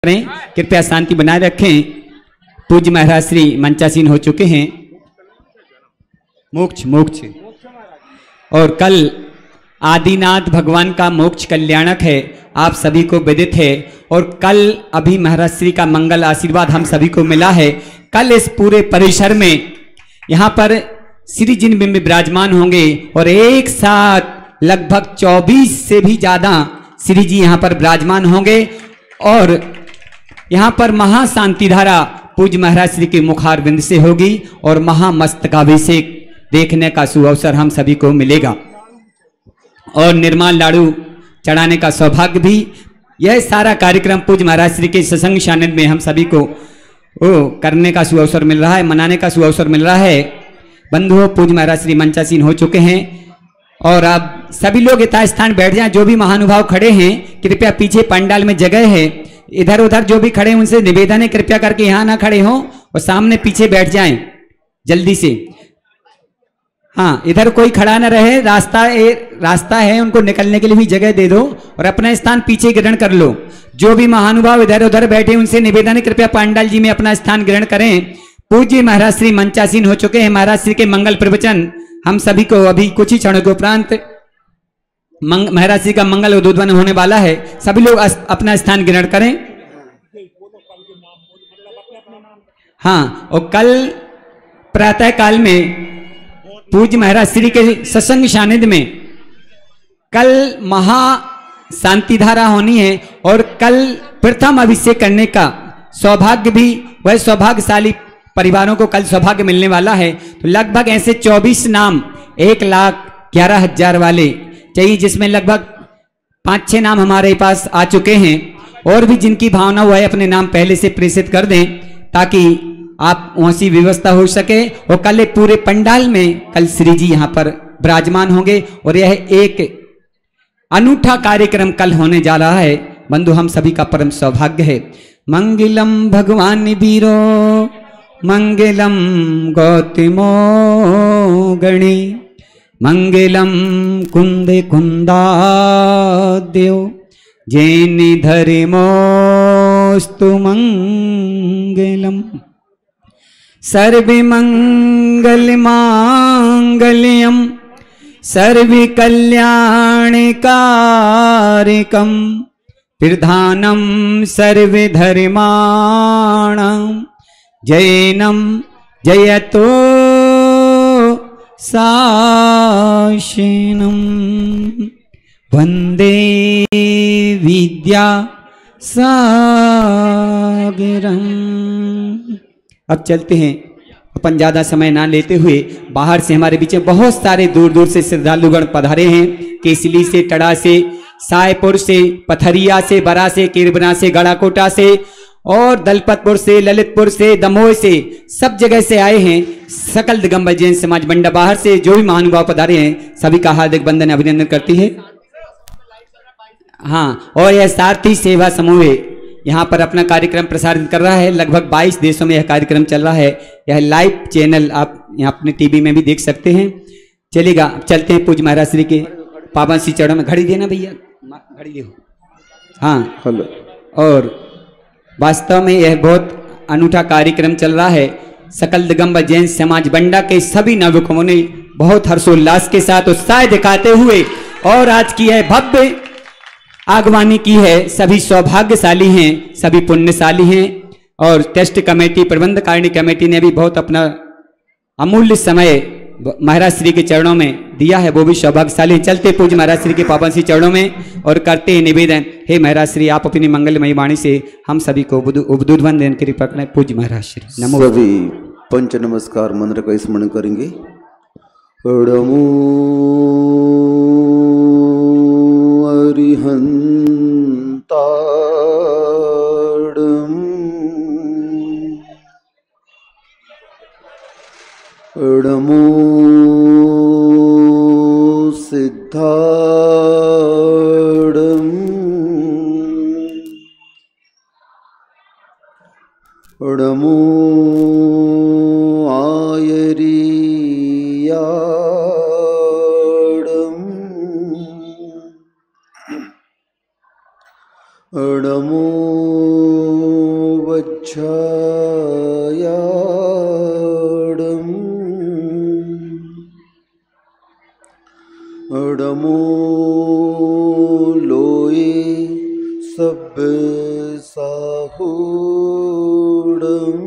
करें, कृपया शांति बनाए रखें। पूज्य महाराज श्री मंचासीन हो चुके हैं। मोक्ष मोक्ष और कल आदिनाथ भगवान का मोक्ष कल्याणक है, आप सभी को विदित है। और कल अभी महाराज श्री का मंगल आशीर्वाद हम सभी को मिला है। कल इस पूरे परिसर में यहाँ पर श्री जिन बिंब विराजमान होंगे और एक साथ लगभग 24 से भी ज्यादा श्री जी यहाँ पर विराजमान होंगे। और यहाँ पर महाशांति धारा पूज्य महाराज श्री के मुखारविंद से होगी और महामस्तकाभिषेक देखने का सुअवसर हम सभी को मिलेगा और निर्माल लाडू चढ़ाने का सौभाग्य भी। यह सारा कार्यक्रम पूज्य महाराज श्री के सत्संग सानिध्य में हम सभी को करने का सुअवसर मिल रहा है, मनाने का सुअवसर मिल रहा है। बंधुओं, पूज्य महाराज श्री मंचासीन हो चुके हैं और अब सभी लोग यथास्थान बैठ जाएं। जो भी महानुभाव खड़े हैं कृपया पीछे पंडाल में जगह है, इधर उधर जो भी खड़े हैं उनसे निवेदन है कृपया करके यहाँ ना खड़े हों और सामने पीछे बैठ जाएं जल्दी से। हाँ, इधर कोई खड़ा ना रहे, रास्ता है, उनको निकलने के लिए भी जगह दे दो और अपना स्थान पीछे ग्रहण कर लो। जो भी महानुभाव इधर उधर बैठे उनसे निवेदन है कृपया पंडाल जी में अपना स्थान ग्रहण करें। पूज्य महाराज श्री मंचासीन हो चुके हैं। महाराज श्री के मंगल प्रवचन हम सभी को अभी कुछ ही क्षणों के उपरांत महाराज जी का मंगल उद्बोधन होने वाला है। सभी लोग अपना स्थान ग्रहण करें। हाँ, और कल प्रातः काल में पूज्य महाराज श्री के सत्संग सानिध्य में कल महा शांति धारा होनी है और कल प्रथम अभिषेक करने का सौभाग्य भी, वह सौभाग्यशाली परिवारों को कल सौभाग्य मिलने वाला है। तो लगभग ऐसे 24 नाम 1,11,000 वाले चाहिए, जिसमें लगभग 5-6 नाम हमारे पास आ चुके हैं और भी जिनकी भावना हुआ है अपने नाम पहले से प्रेषित कर दें ताकि आप वैसी व्यवस्था हो सके। और कल पूरे पंडाल में कल श्री जी यहाँ पर विराजमान होंगे और यह एक अनूठा कार्यक्रम कल होने जा रहा है। बंधु, हम सभी का परम सौभाग्य है। मंगलम भगवान वीरो मंगलम गौतमो गणे मंगलम कुंदे कुंदाद्यो जैन धर्मोस्तु मंगलम। सर्वे मंगल मांगल्यम सर्वे कल्याणकारकम प्रधानम सर्वे धर्माणां जैनम जयतो साशिनम वंदे विद्या सागरम। अब चलते हैं, अपन ज्यादा समय ना लेते हुए। बाहर से हमारे बीच में बहुत सारे दूर दूर से श्रद्धालुगण पधारे हैं। केसली से, टड़ा से, सायपुर से, पथरिया से, बरा से, किरबना से, गड़ाकोटा से और दलपतपुर से, ललितपुर से, दमोह से, सब जगह से आए हैं। सकल दिगंबर जैन समाज बंडा बाहर से जो भी महानुभाव पधारे हैं सभी का हार्दिक वंदन अभिनंदन करती है। हाँ, और यह सारथी सेवा समूह यहाँ पर अपना कार्यक्रम प्रसारित कर रहा है। लगभग 22 देशों में यह कार्यक्रम चल रहा है। यह लाइव चैनल आप यहाँ अपने टीवी में भी देख सकते हैं। चलेगा, चलते हैं पूज्य महाराज श्री के पावन श्री चरणों में। घड़ी देना भैया, घड़ी दो। हाँ, और वास्तव में यह बहुत अनूठा कार्यक्रम चल रहा है। सकल दिगंबर जैन समाज बंडा के सभी नवयुवकों ने बहुत हर्षोल्लास के साथ उत्साह दिखाते हुए और आज की यह भव्य आगवानी की है। सभी सौभाग्यशाली हैं, सभी पुण्यशाली हैं और ट्रस्ट कमेटी, प्रबंधकारिणी कमेटी ने भी बहुत अपना अमूल्य समय महाराज श्री के चरणों में दिया है, वो भी सौभाग्यशाली। चलते पूज्य महाराज श्री के पावन श्री चरणों में और करते हैं निवेदन, हे महाराज श्री आप अपनी मंगलमयी वाणी से हम सभी को उद्बोधन देने की कृपा करें। पूज्य महाराज श्री नमो। सभी पंच नमस्कार मंत्र का स्मरण करेंगे। नमो अरिहंताडम नमो सिद्धाडम नमो आयरियाडम नमो अडमो लोए सब साहूडम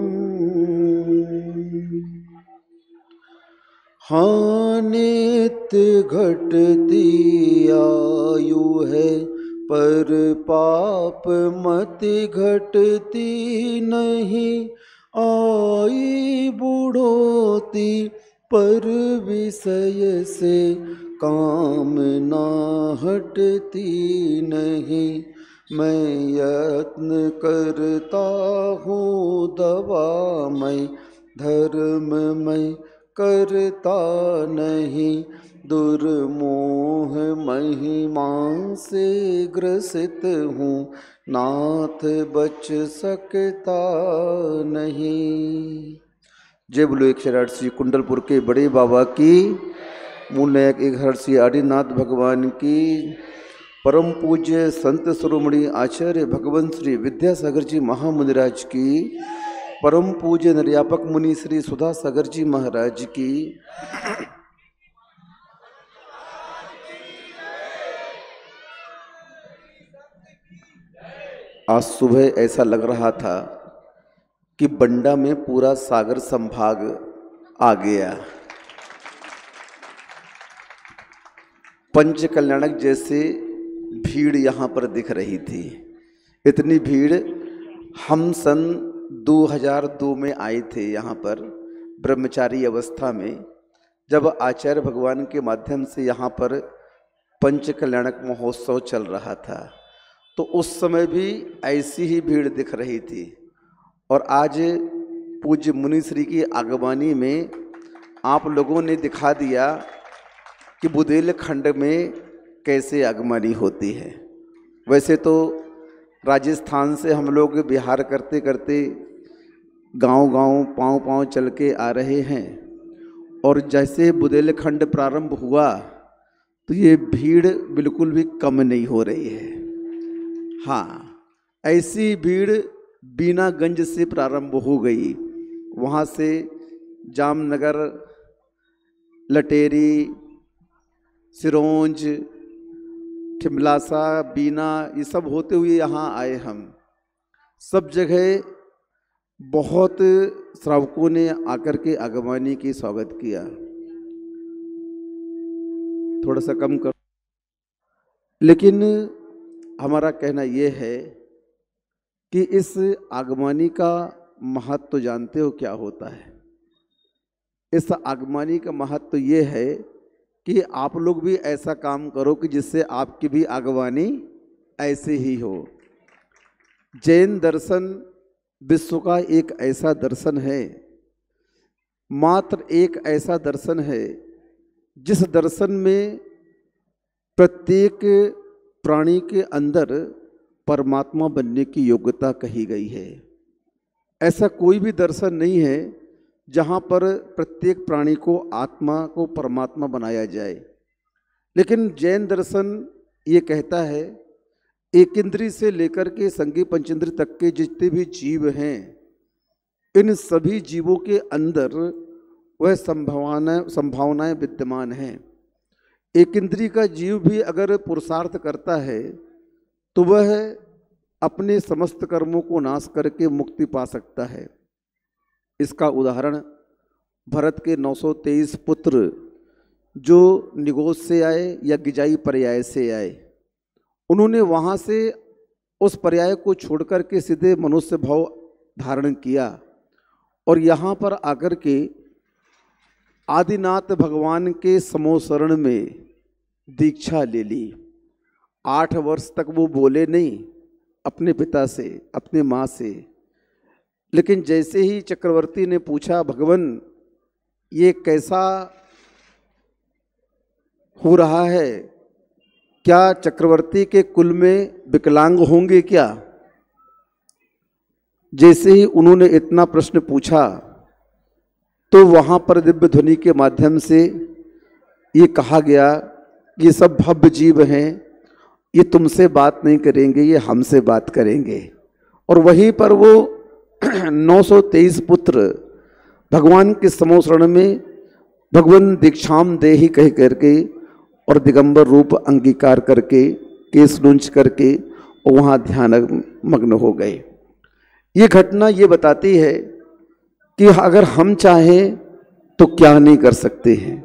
हानित घटती आयु है पर पाप मति घटती नहीं आई बुढ़ोती पर विषय से कामना हटती नहीं मैं यत्न करता हूँ दवा मैं धर्म मैं करता नहीं दुर्मोह महिमा से ग्रसित हूँ नाथ बच सकता नहीं। जय बोलो 108 श्री कुंडलपुर के बड़े बाबा की, मूल नायक 108 श्री आदिनाथ भगवान की, परम पूज्य संत शिरोमणि आचार्य भगवान श्री विद्यासागर जी महामुनिराज की, परम पूज्य निर्यापक मुनि श्री सुधा सागर जी महाराज की। आज सुबह ऐसा लग रहा था कि बंडा में पूरा सागर संभाग आ गया। पंच कल्याणक जैसे भीड़ यहाँ पर दिख रही थी। इतनी भीड़ हम सन 2002 में आए थे यहाँ पर ब्रह्मचारी अवस्था में, जब आचार्य भगवान के माध्यम से यहाँ पर पंच कल्याणक महोत्सव चल रहा था, तो उस समय भी ऐसी ही भीड़ दिख रही थी। और आज पूज्य मुनिश्री की आगवानी में आप लोगों ने दिखा दिया कि बुंदेलखंड में कैसे आगमनी होती है। वैसे तो राजस्थान से हम लोग बिहार करते करते गांव-गांव पाँव चल के आ रहे हैं, और जैसे बुंदेलखंड प्रारंभ हुआ तो ये भीड़ बिल्कुल भी कम नहीं हो रही है। हाँ, ऐसी भीड़ बीनागंज से प्रारंभ हो गई, वहाँ से जामनगर, लटेरी, सिरोंज, ठिमलासा, बीना, ये सब होते हुए यहाँ आए हम। सब जगह बहुत श्रावकों ने आकर के आगमनी की स्वागत किया। थोड़ा सा कम कर, लेकिन हमारा कहना ये है कि इस आगमनी का महत्व तो जानते हो क्या होता है। इस आगमनी का महत्व तो ये है कि आप लोग भी ऐसा काम करो कि जिससे आपकी भी आगवानी ऐसे ही हो। जैन दर्शन विश्व का एक ऐसा दर्शन है, मात्र एक ऐसा दर्शन है जिस दर्शन में प्रत्येक प्राणी के अंदर परमात्मा बनने की योग्यता कही गई है। ऐसा कोई भी दर्शन नहीं है जहाँ पर प्रत्येक प्राणी को आत्मा को परमात्मा बनाया जाए। लेकिन जैन दर्शन ये कहता है एक इंद्री से लेकर के संज्ञ पंचेंद्र तक के जितने भी जीव हैं, इन सभी जीवों के अंदर वह संभावनाएं विद्यमान हैं। एक इंद्री का जीव भी अगर पुरुषार्थ करता है तो वह अपने समस्त कर्मों को नाश करके मुक्ति पा सकता है। इसका उदाहरण भरत के 923 पुत्र जो निगोज से आए या गिजाई पर्याय से आए, उन्होंने वहाँ से उस पर्याय को छोड़कर के सीधे मनुष्य भाव धारण किया और यहाँ पर आकर के आदिनाथ भगवान के समोशरण में दीक्षा ले ली। 8 वर्ष तक वो बोले नहीं अपने पिता से, अपने माँ से, लेकिन जैसे ही चक्रवर्ती ने पूछा भगवान ये कैसा हो रहा है, क्या चक्रवर्ती के कुल में विकलांग होंगे क्या? जैसे ही उन्होंने इतना प्रश्न पूछा तो वहाँ पर दिव्य ध्वनि के माध्यम से ये कहा गया ये सब भव्य जीव हैं, ये तुमसे बात नहीं करेंगे, ये हमसे बात करेंगे। और वहीं पर वो 923 पुत्र भगवान के समोशरण में भगवान दीक्षाम देहि कह करके और दिगंबर रूप अंगीकार करके केस लूंच करके और वहाँ ध्यान मग्न हो गए। ये घटना ये बताती है कि अगर हम चाहें तो क्या नहीं कर सकते हैं।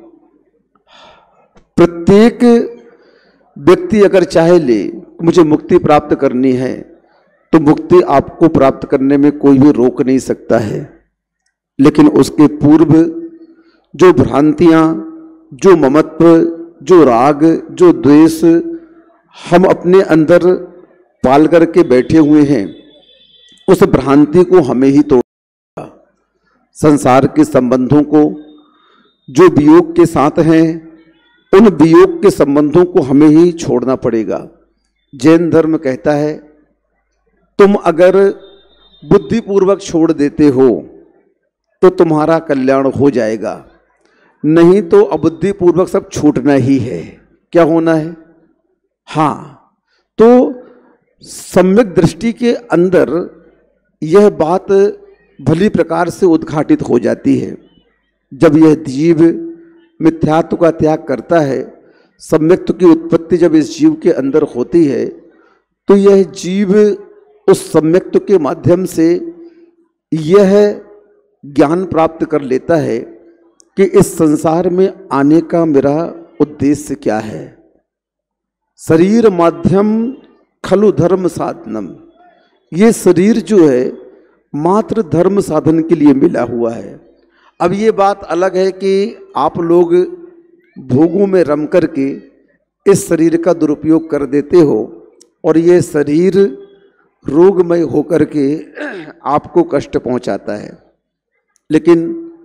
प्रत्येक व्यक्ति अगर चाहे ले मुझे मुक्ति प्राप्त करनी है तो मुक्ति आपको प्राप्त करने में कोई भी रोक नहीं सकता है। लेकिन उसके पूर्व जो भ्रांतियां, जो ममत्व, जो राग, जो द्वेष हम अपने अंदर पाल करके बैठे हुए हैं, उस भ्रांति को हमें ही तोड़ना। संसार के संबंधों को जो वियोग के साथ हैं, उन वियोग के संबंधों को हमें ही छोड़ना पड़ेगा। जैन धर्म कहता है तुम अगर बुद्धिपूर्वक छोड़ देते हो तो तुम्हारा कल्याण हो जाएगा, नहीं तो अबुद्धिपूर्वक सब छूटना ही है। क्या होना है? हाँ, तो सम्यक दृष्टि के अंदर यह बात भली प्रकार से उद्घाटित हो जाती है। जब यह जीव मिथ्यात्व का त्याग करता है, सम्यक्त्व की उत्पत्ति जब इस जीव के अंदर होती है, तो यह जीव उस सम्यक्त्व के माध्यम से यह ज्ञान प्राप्त कर लेता है कि इस संसार में आने का मेरा उद्देश्य क्या है। शरीर माध्यम खलु धर्म साधनम, ये शरीर जो है मात्र धर्म साधन के लिए मिला हुआ है। अब ये बात अलग है कि आप लोग भोगों में रम करके इस शरीर का दुरुपयोग कर देते हो और ये शरीर रोगमय होकर के आपको कष्ट पहुंचाता है। लेकिन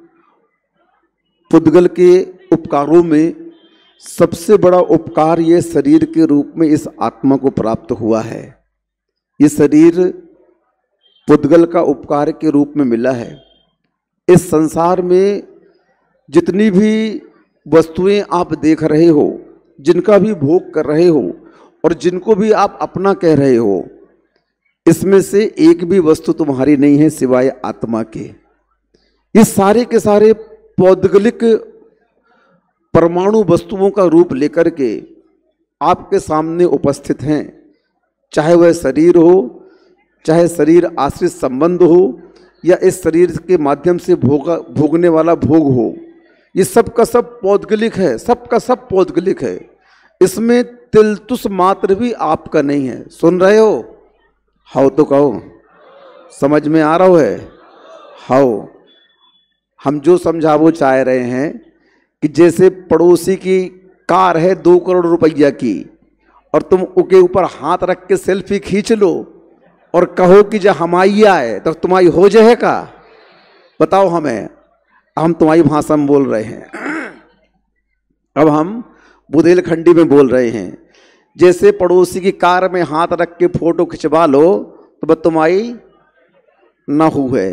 पुद्गल के उपकारों में सबसे बड़ा उपकार ये शरीर के रूप में इस आत्मा को प्राप्त हुआ है। ये शरीर पुद्गल का उपकार के रूप में मिला है। इस संसार में जितनी भी वस्तुएं आप देख रहे हो, जिनका भी भोग कर रहे हो और जिनको भी आप अपना कह रहे हो, इसमें से एक भी वस्तु तुम्हारी नहीं है सिवाय आत्मा के। ये सारे के सारे पौद्गलिक परमाणु वस्तुओं का रूप लेकर के आपके सामने उपस्थित हैं। चाहे वह शरीर हो, चाहे शरीर आश्रित संबंध हो, या इस शरीर के माध्यम से भोगने वाला भोग हो, ये सब का सब पौद्गलिक है, सब का सब पौद्गलिक है। इसमें तिलतुस मात्र भी आपका नहीं है। सुन रहे हो? हाउ तो कहो, समझ में आ रहा है? हाउ हम जो समझावो चाह रहे हैं कि जैसे पड़ोसी की कार है 2 करोड़ रुपया की और तुम उसके ऊपर हाथ रख के सेल्फी खींच लो और कहो कि जब हमारी आए तो तुम्हारी हो जाए का? बताओ हमें, हम तुम्हारी भाषा में बोल रहे हैं। अब हम बुंदेलखंडी में बोल रहे हैं। जैसे पड़ोसी की कार में हाथ रख के फोटो खिंचवा लो तो बस तुम्हारी ना हुए।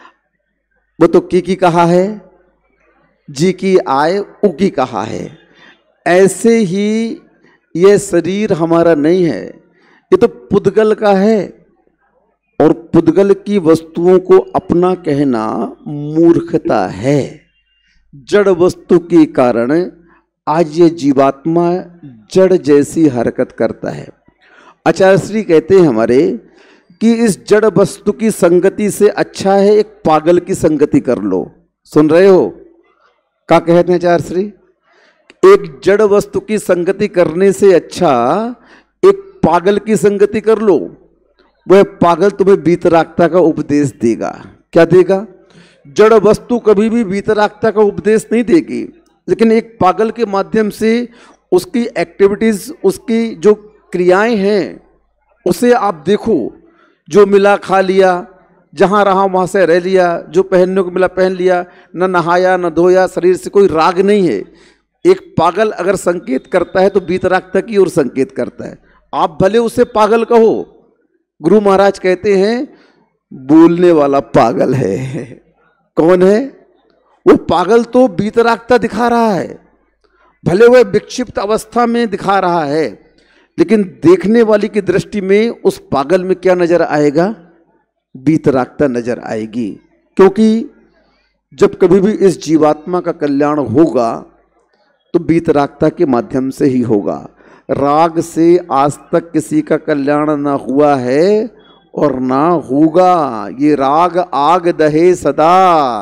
वो तो की कहा है, जी की आए उ की कहा है। ऐसे ही ये शरीर हमारा नहीं है, ये तो पुद्गल का है। और पुद्गल की वस्तुओं को अपना कहना मूर्खता है। जड़ वस्तु के कारण आज ये जीवात्मा जड़ जैसी हरकत करता है। आचार्य श्री कहते हैं हमारे कि इस जड़ वस्तु की संगति से अच्छा है एक पागल की संगति कर लो। सुन रहे हो? क्या कहते हैं आचार्य श्री? एक जड़ वस्तु की संगति करने से अच्छा एक पागल की संगति कर लो। वह पागल तुम्हें वीतरागता का उपदेश देगा। क्या देगा? जड़ वस्तु कभी भी वीतरागता का उपदेश नहीं देगी, लेकिन एक पागल के माध्यम से उसकी एक्टिविटीज, उसकी जो क्रियाएं हैं, उसे आप देखो। जो मिला खा लिया, जहां रहा वहां से रह लिया, जो पहनने को मिला पहन लिया, न नहाया न धोया, शरीर से कोई राग नहीं है। एक पागल अगर संकेत करता है तो वीतरागता की ओर संकेत करता है। आप भले उसे पागल कहो, गुरु महाराज कहते हैं बोलने वाला पागल है। कौन है वो पागल? तो वीतरागता दिखा रहा है, भले वह विक्षिप्त अवस्था में दिखा रहा है, लेकिन देखने वाली की दृष्टि में उस पागल में क्या नजर आएगा? वीतरागता नजर आएगी। क्योंकि जब कभी भी इस जीवात्मा का कल्याण होगा तो वीतरागता के माध्यम से ही होगा। राग से आज तक किसी का कल्याण ना हुआ है और ना होगा। ये राग आग दहे सदा,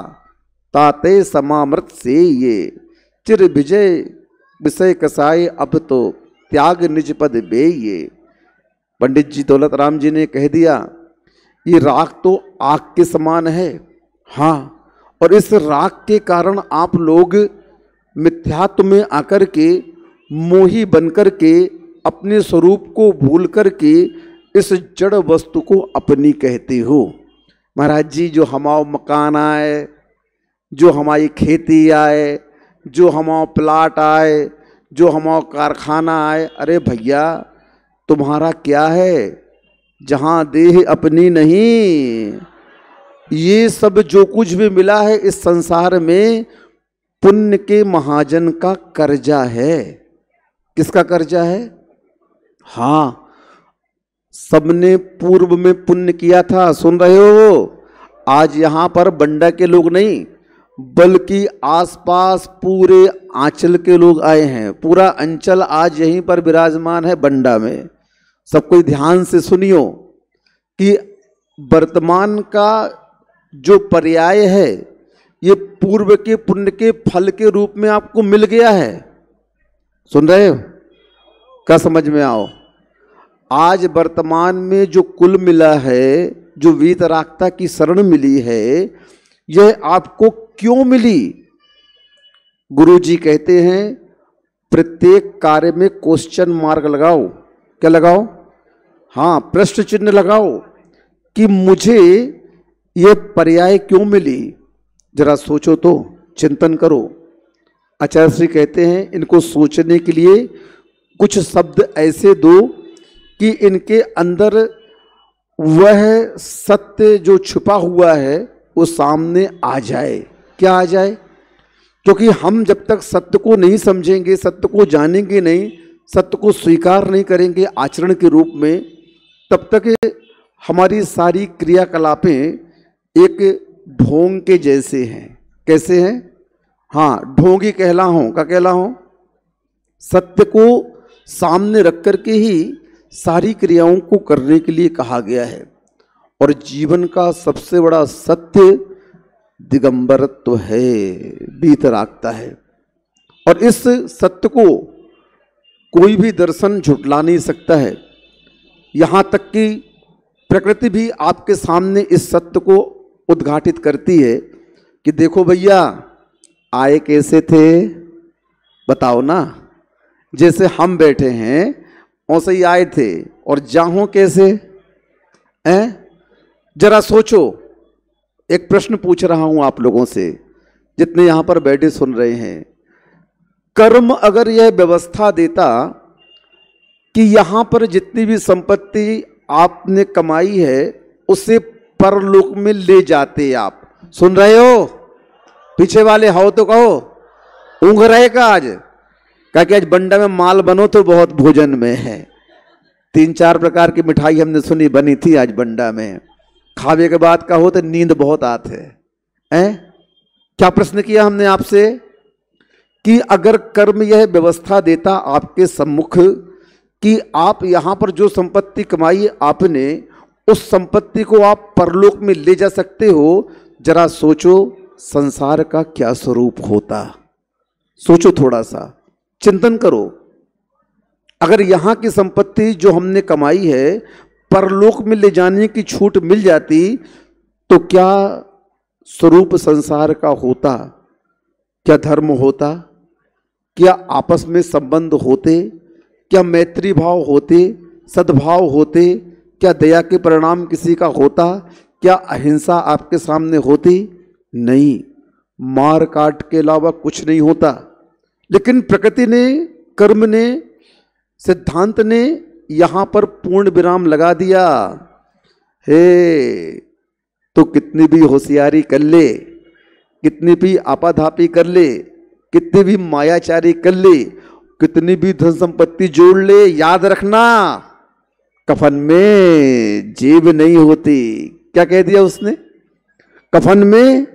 ताते समामृत से ये चिर विजय विषय कसाए, अब तो त्याग निज पद बे। ये पंडित जी दौलत राम जी ने कह दिया, ये राग तो आग के समान है। हाँ, और इस राग के कारण आप लोग मिथ्यात्व में आकर के, मोही बनकर के, अपने स्वरूप को भूल कर के इस जड़ वस्तु को अपनी कहते हो। महाराज जी, जो हमारा मकान आए, जो हमारी खेती आए, जो हमारा प्लाट आए, जो हमारा कारखाना आए, अरे भैया तुम्हारा क्या है? जहाँ देह अपनी नहीं। ये सब जो कुछ भी मिला है इस संसार में पुण्य के महाजन का कर्जा है। किसका कर्जा है? हाँ, सबने पूर्व में पुण्य किया था, सुन रहे हो? आज यहाँ पर बंडा के लोग नहीं बल्कि आसपास पूरे आंचल के लोग आए हैं। पूरा अंचल आज यहीं पर विराजमान है बंडा में। सब कोई ध्यान से सुनियो कि वर्तमान का जो पर्याय है ये पूर्व के पुण्य के फल के रूप में आपको मिल गया है। सुन रहे हो? क्या समझ में आओ? आज वर्तमान में जो कुल मिला है, जो वीतरागता की शरण मिली है, यह आपको क्यों मिली? गुरु जी कहते हैं प्रत्येक कार्य में क्वेश्चन मार्क लगाओ। क्या लगाओ? हाँ, प्रश्न चिन्ह लगाओ कि मुझे ये पर्याय क्यों मिली। जरा सोचो तो, चिंतन करो। आचार्य श्री कहते हैं इनको सोचने के लिए कुछ शब्द ऐसे दो कि इनके अंदर वह सत्य जो छुपा हुआ है वो सामने आ जाए। क्या आ जाए? क्योंकि हम जब तक सत्य को नहीं समझेंगे, सत्य को जानेंगे नहीं, सत्य को स्वीकार नहीं करेंगे आचरण के रूप में, तब तक हमारी सारी क्रियाकलापें एक ढोंग के जैसे हैं। कैसे हैं? हाँ, ढोंगी कहलाओ। का कहलाओ? सत्य को सामने रख करके ही सारी क्रियाओं को करने के लिए कहा गया है। और जीवन का सबसे बड़ा सत्य दिगंबरत्व है, वीतरागता है। और इस सत्य को कोई भी दर्शन झुटला नहीं सकता है। यहाँ तक कि प्रकृति भी आपके सामने इस सत्य को उद्घाटित करती है कि देखो भैया, आए कैसे थे बताओ ना। जैसे हम बैठे हैं वैसे ही आए थे, और जाओ कैसे हैं? जरा सोचो। एक प्रश्न पूछ रहा हूं आप लोगों से, जितने यहां पर बैठे सुन रहे हैं। कर्म अगर यह व्यवस्था देता कि यहां पर जितनी भी संपत्ति आपने कमाई है उसे परलोक में ले जाते आप। सुन रहे हो? पीछे वाले हो तो कहो। ऊँघ रहे का आज? क्या कि आज बंडा में माल बनो तो बहुत भोजन में है। 3-4 प्रकार की मिठाई हमने सुनी बनी थी आज बंडा में। खावे के बाद का हो तो नींद बहुत आते हैं। क्या प्रश्न किया हमने आपसे कि अगर कर्म यह व्यवस्था देता आपके सम्मुख कि आप यहां पर जो संपत्ति कमाई आपने, उस संपत्ति को आप परलोक में ले जा सकते हो, जरा सोचो संसार का क्या स्वरूप होता। सोचो, थोड़ा सा चिंतन करो। अगर यहां की संपत्ति जो हमने कमाई है परलोक में ले जाने की छूट मिल जाती तो क्या स्वरूप संसार का होता? क्या धर्म होता? क्या आपस में संबंध होते? क्या मैत्री भाव होते? सद्भाव होते? क्या दया के परिणाम किसी का होता? क्या अहिंसा आपके सामने होती? नहीं, मार काट के अलावा कुछ नहीं होता। लेकिन प्रकृति ने, कर्म ने, सिद्धांत ने यहां पर पूर्ण विराम लगा दिया। हे, तो कितनी भी होशियारी कर ले, कितनी भी आपाधापी कर ले, कितनी भी मायाचारी कर ले, कितनी भी धन संपत्ति जोड़ ले, याद रखना कफन में जेब नहीं होती। क्या कह दिया उसने? कफन में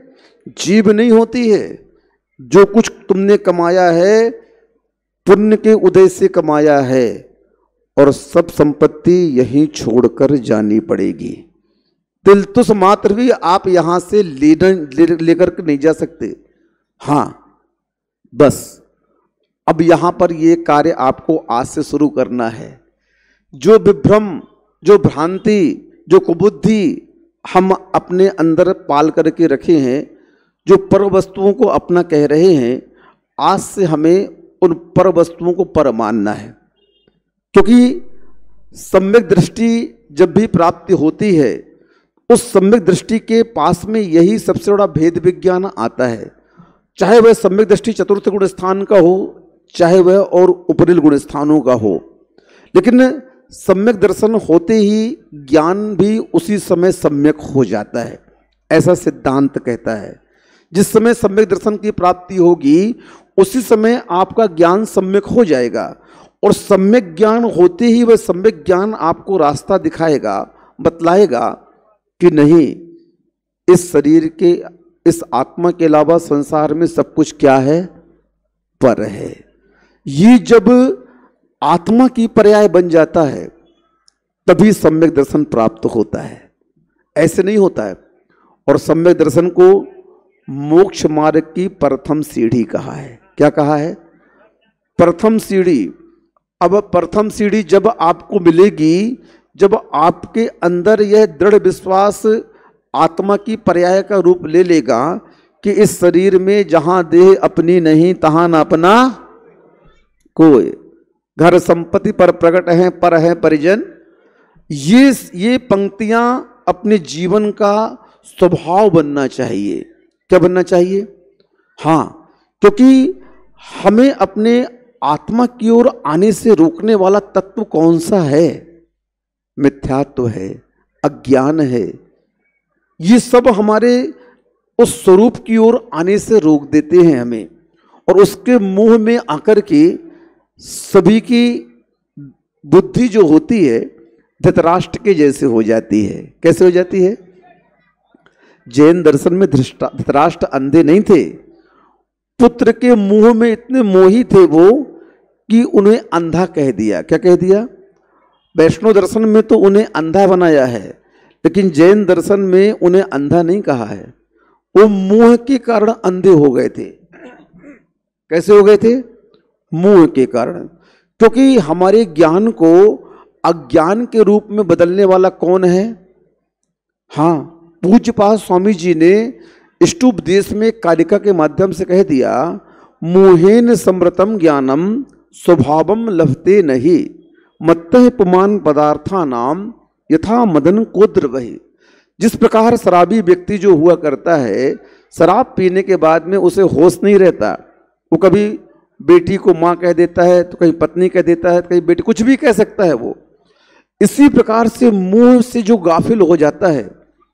जीभ नहीं होती है। जो कुछ तुमने कमाया है पुण्य के उदय से कमाया है, और सब संपत्ति यहीं छोड़कर जानी पड़ेगी। तिलतुस मात्र भी आप यहां से लेकर के नहीं जा सकते। हाँ, बस अब यहां पर ये कार्य आपको आज से शुरू करना है। जो विभ्रम, जो भ्रांति, जो कुबुद्धि हम अपने अंदर पाल करके रखे हैं, जो पर वस्तुओं को अपना कह रहे हैं, आज से हमें उन पर वस्तुओं को पर मानना है। क्योंकि सम्यक दृष्टि जब भी प्राप्ति होती है, उस सम्यक दृष्टि के पास में यही सबसे बड़ा भेद विज्ञान आता है। चाहे वह सम्यक दृष्टि चतुर्थ गुण स्थान का हो, चाहे वह और उपरिल गुण स्थानों का हो, लेकिन सम्यक दर्शन होते ही ज्ञान भी उसी समय सम्यक हो जाता है, ऐसा सिद्धांत कहता है। जिस समय सम्यक दर्शन की प्राप्ति होगी उसी समय आपका ज्ञान सम्यक हो जाएगा, और सम्यक ज्ञान होते ही वह सम्यक ज्ञान आपको रास्ता दिखाएगा, बतलाएगा कि नहीं, इस शरीर के, इस आत्मा के अलावा संसार में सब कुछ क्या है, पर है। ये जब आत्मा की पर्याय बन जाता है तभी सम्यक दर्शन प्राप्त होता है, ऐसे नहीं होता है। और सम्यक दर्शन को मोक्ष मार्ग की प्रथम सीढ़ी कहा है। क्या कहा है? प्रथम सीढ़ी। अब प्रथम सीढ़ी जब आपको मिलेगी, जब आपके अंदर यह दृढ़ विश्वास आत्मा की पर्याय का रूप ले लेगा कि इस शरीर में जहां देह अपनी नहीं तहां न अपना कोई, घर संपत्ति पर प्रकट है, पर है परिजन। ये पंक्तियां अपने जीवन का स्वभाव बनना चाहिए। क्या बनना चाहिए? हाँ, क्योंकि हमें अपने आत्मा की ओर आने से रोकने वाला तत्व कौन सा है? मिथ्यात्व है, अज्ञान है। ये सब हमारे उस स्वरूप की ओर आने से रोक देते हैं हमें, और उसके मुंह में आकर के सभी की बुद्धि जो होती है धृतराष्ट्र के जैसे हो जाती है। कैसे हो जाती है? जैन दर्शन में धृतराष्ट्र अंधे नहीं थे, पुत्र के मुंह में इतने मोही थे वो कि उन्हें अंधा कह दिया। क्या कह दिया? वैष्णव दर्शन में तो उन्हें अंधा बनाया है, लेकिन जैन दर्शन में उन्हें अंधा नहीं कहा है। वो मुंह के कारण अंधे हो गए थे। कैसे हो गए थे? मुंह के कारण। क्योंकि हमारे ज्ञान को अज्ञान के रूप में बदलने वाला कौन है? हाँ, पूज्यपाद स्वामी जी ने इष्टोपदेश में कारिका के माध्यम से कह दिया, मोहेन समृतम ज्ञानम स्वभावम लभते नहीं, मत्तः पुमान पदार्था नाम यथा मदन को द्रवहि। जिस प्रकार शराबी व्यक्ति जो हुआ करता है, शराब पीने के बाद में उसे होश नहीं रहता, वो कभी बेटी को माँ कह देता है, तो कहीं पत्नी कह देता है, तो कहीं बेटी, कुछ भी कह सकता है वो। इसी प्रकार से मुंह से जो गाफिल हो जाता है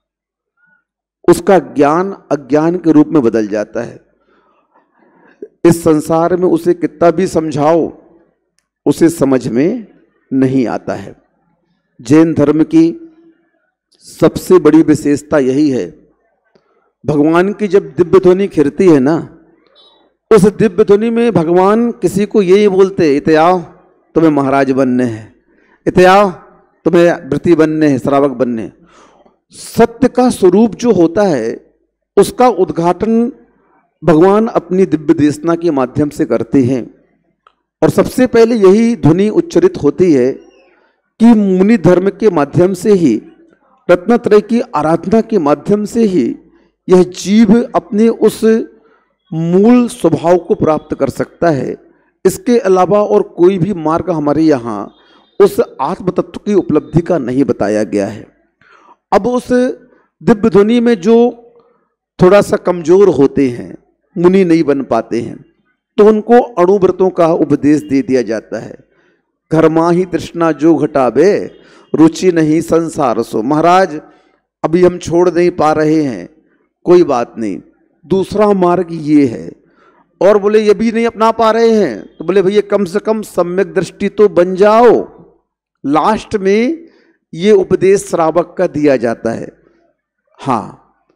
उसका ज्ञान अज्ञान के रूप में बदल जाता है। इस संसार में उसे कितना भी समझाओ उसे समझ में नहीं आता है। जैन धर्म की सबसे बड़ी विशेषता यही है, भगवान की जब दिव्य ध्वनि खिरती है ना, उस दिव्य ध्वनि में भगवान किसी को यही बोलते, इते आओ तुम्हें महाराज बनने हैं, इते आओ तुम्हें व्रती बनने हैं, श्रावक बनने। सत्य का स्वरूप जो होता है उसका उद्घाटन भगवान अपनी दिव्य देशना के माध्यम से करते हैं। और सबसे पहले यही ध्वनि उच्चरित होती है कि मुनि धर्म के माध्यम से ही, रत्नत्रय की आराधना के माध्यम से ही यह जीव अपने उस मूल स्वभाव को प्राप्त कर सकता है। इसके अलावा और कोई भी मार्ग हमारे यहाँ उस आत्म तत्व की उपलब्धि का नहीं बताया गया है। अब उस दिव्य ध्वनि में जो थोड़ा सा कमजोर होते हैं, मुनि नहीं बन पाते हैं, तो उनको अणुव्रतों का उपदेश दे दिया जाता है। घर माही तृष्णा जो घटावे, रुचि नहीं संसार सो। महाराज अभी हम छोड़ नहीं पा रहे हैं, कोई बात नहीं, दूसरा मार्ग ये है। और बोले ये भी नहीं अपना पा रहे हैं, तो बोले भैया कम से कम सम्यक दृष्टि तो बन जाओ। लास्ट में ये उपदेश श्रावक का दिया जाता है। हाँ,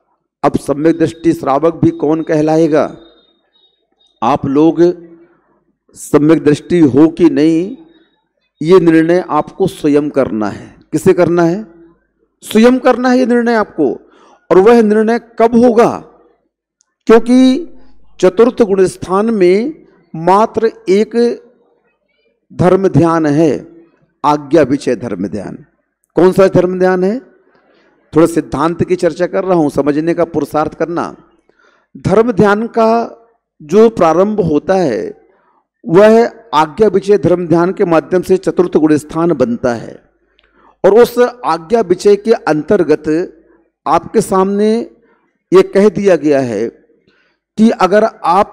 अब सम्यक दृष्टि श्रावक भी कौन कहलाएगा? आप लोग सम्यक दृष्टि हो कि नहीं, ये निर्णय आपको स्वयं करना है। किसे करना है? स्वयं करना है ये निर्णय आपको। और वह निर्णय कब होगा? क्योंकि चतुर्थ गुण स्थान में मात्र एक धर्म ध्यान है, आज्ञा विषय धर्म ध्यान। कौन सा धर्म ध्यान है? थोड़ा सिद्धांत की चर्चा कर रहा हूं, समझने का पुरुषार्थ करना। धर्म ध्यान का जो प्रारंभ होता है वह आज्ञा विषय धर्म ध्यान के माध्यम से चतुर्थ गुण स्थान बनता है। और उस आज्ञा विषय के अंतर्गत आपके सामने ये कह दिया गया है कि अगर आप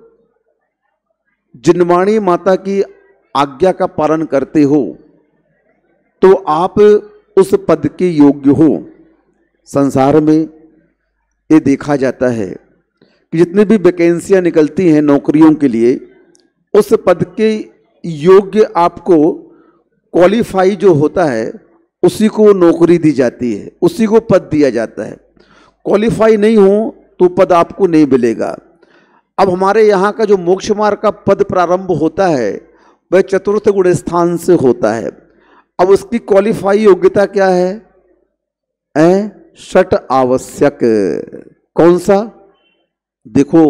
जिनवाणी माता की आज्ञा का पालन करते हो तो आप उस पद के योग्य हो। संसार में ये देखा जाता है कि जितनी भी वैकेंसियां निकलती हैं नौकरियों के लिए, उस पद के योग्य आपको क्वालिफाई जो होता है उसी को नौकरी दी जाती है, उसी को पद दिया जाता है। क्वालिफाई नहीं हो तो पद आपको नहीं मिलेगा। अब हमारे यहाँ का जो मोक्ष मार्ग का पद प्रारंभ होता है वह चतुर्थ गुण स्थान से होता है। अब उसकी क्वालिफाई योग्यता क्या है? षट आवश्यक। कौन सा? देखो,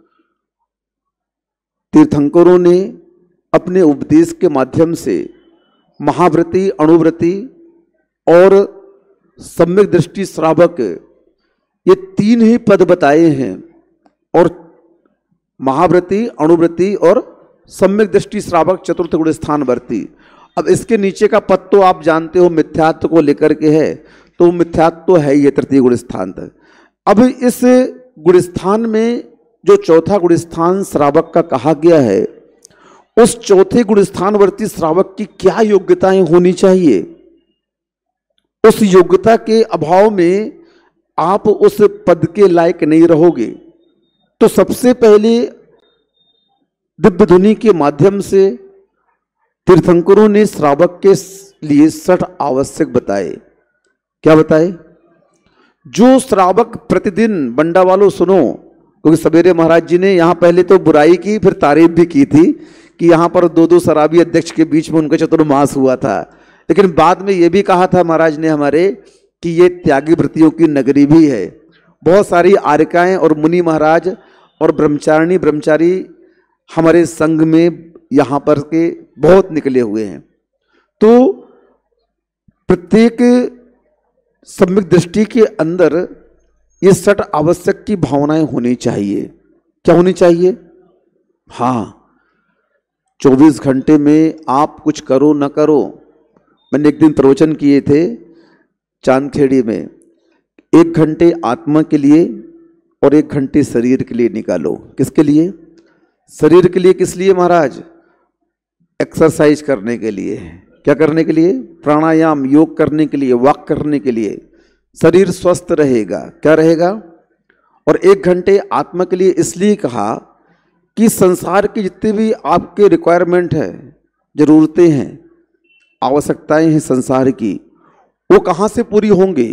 तीर्थंकरों ने अपने उपदेश के माध्यम से महाव्रती, अणुव्रती और सम्यक दृष्टि श्रावक ये तीन ही पद बताए हैं। और महाव्रती, अणुव्रती और सम्यक दृष्टि श्रावक चतुर्थ गुण स्थान वर्ती। अब इसके नीचे का पद तो आप जानते हो मिथ्यात्व को लेकर के है, तो मिथ्यात्व तो है ये तृतीय गुण स्थान तक। अब इस गुण स्थान में जो चौथा गुण स्थान श्रावक का कहा गया है, उस चौथे गुण स्थानवर्ती श्रावक की क्या योग्यताएं होनी चाहिए? उस योग्यता के अभाव में आप उस पद के लायक नहीं रहोगे। तो सबसे पहले दिव्य ध्वनि के माध्यम से तीर्थंकरों ने श्रावक के लिए षट आवश्यक बताए। क्या बताए? जो श्रावक प्रतिदिन, बंडा वालों सुनो, क्योंकि सवेरे महाराज जी ने यहाँ पहले तो बुराई की फिर तारीफ भी की थी कि यहाँ पर दो दो शराबी अध्यक्ष के बीच में उनका चतुर्मास हुआ था। लेकिन बाद में ये भी कहा था महाराज ने हमारे कि ये त्यागी वृत्तियों की नगरी भी है। बहुत सारी आर्यकाएं और मुनि महाराज और ब्रह्मचारिणी ब्रह्मचारी हमारे संघ में यहाँ पर के बहुत निकले हुए हैं। तो प्रत्येक सम्यक दृष्टि के अंदर ये षट आवश्यक की भावनाएं होनी चाहिए। क्या होनी चाहिए? हाँ, 24 घंटे में आप कुछ करो न करो। मैंने एक दिन प्रवचन किए थे चांदखेड़ी में, 1 घंटे आत्मा के लिए और 1 घंटे शरीर के लिए निकालो। किसके लिए? शरीर के लिए। किस लिए महाराज? एक्सरसाइज करने के लिए। क्या करने के लिए? प्राणायाम, योग करने के लिए, वॉक करने के लिए। शरीर स्वस्थ रहेगा। क्या रहेगा? और 1 घंटे आत्मा के लिए इसलिए कहा कि संसार की जितनी भी आपके रिक्वायरमेंट है, जरूरतें हैं, आवश्यकताएं हैं संसार की, वो कहाँ से पूरी होंगी?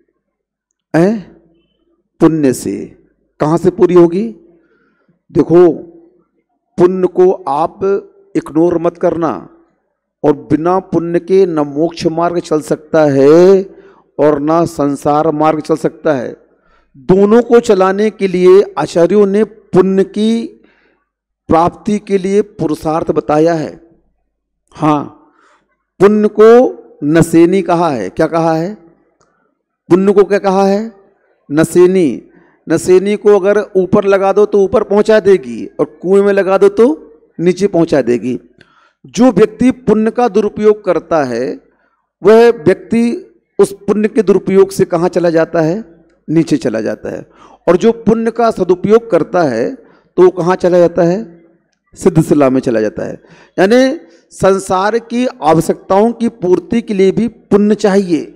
पुण्य से। कहाँ से पूरी होगी? देखो, पुण्य को आप इग्नोर मत करना। और बिना पुण्य के न मोक्ष मार्ग चल सकता है और न संसार मार्ग चल सकता है। दोनों को चलाने के लिए आचार्यों ने पुण्य की प्राप्ति के लिए पुरुषार्थ बताया है। हाँ, पुण्य को नसेनी कहा है। क्या कहा है? पुण्य को क्या कहा है? नसेनी। नसेनी को अगर ऊपर लगा दो तो ऊपर पहुंचा देगी और कुएं में लगा दो तो नीचे पहुंचा देगी। जो व्यक्ति पुण्य का दुरुपयोग करता है वह व्यक्ति उस पुण्य के दुरुपयोग से कहाँ चला जाता है? नीचे चला जाता है। और जो पुण्य का सदुपयोग करता है तो वो कहाँ चला जाता है? सिद्धशिला में चला जाता है। यानी संसार की आवश्यकताओं की पूर्ति के लिए भी पुण्य चाहिए।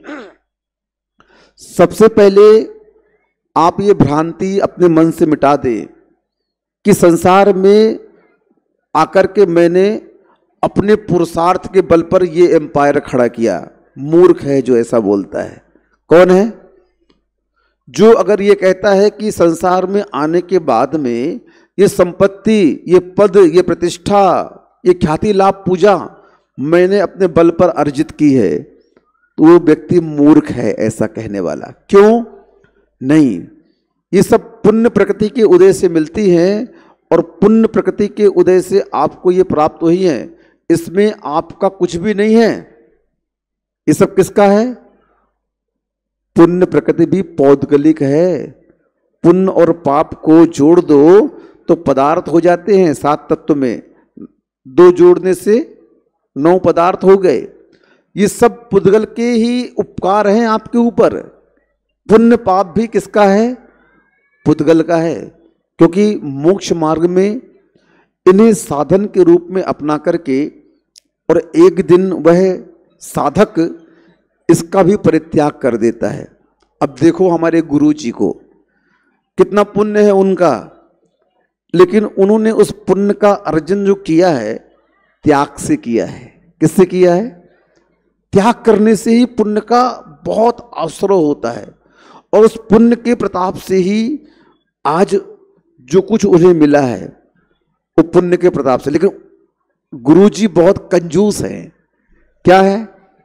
सबसे पहले आप ये भ्रांति अपने मन से मिटा दें कि संसार में आकर के मैंने अपने पुरुषार्थ के बल पर ये एम्पायर खड़ा किया। मूर्ख है जो ऐसा बोलता है। कौन है? जो अगर ये कहता है कि संसार में आने के बाद में ये संपत्ति, ये पद, ये प्रतिष्ठा, ये ख्याति, लाभ, पूजा मैंने अपने बल पर अर्जित की है, तो वो व्यक्ति मूर्ख है ऐसा कहने वाला। क्यों? नहीं, ये सब पुण्य प्रकृति के उदय से मिलती हैं और पुण्य प्रकृति के उदय से आपको ये प्राप्त हुई है। इसमें आपका कुछ भी नहीं है। ये सब किसका है? पुण्य प्रकृति भी पौद्गलिक है। पुण्य और पाप को जोड़ दो तो पदार्थ हो जाते हैं 7 तत्व में। 2 जोड़ने से 9 पदार्थ हो गए। ये सब पुद्गल के ही उपकार हैं आपके ऊपर। पुण्य पाप भी किसका है? पुद्गल का है। क्योंकि मोक्ष मार्ग में इन्हें साधन के रूप में अपना करके और एक दिन वह साधक इसका भी परित्याग कर देता है। अब देखो हमारे गुरु जी को, कितना पुण्य है उनका, लेकिन उन्होंने उस पुण्य का अर्जन जो किया है त्याग से किया है। किससे किया है? त्याग करने से ही पुण्य का बहुत आश्रय होता है और उस पुण्य के प्रताप से ही आज जो कुछ उन्हें मिला है वो पुण्य के प्रताप से। लेकिन गुरु जी बहुत कंजूस हैं। क्या है?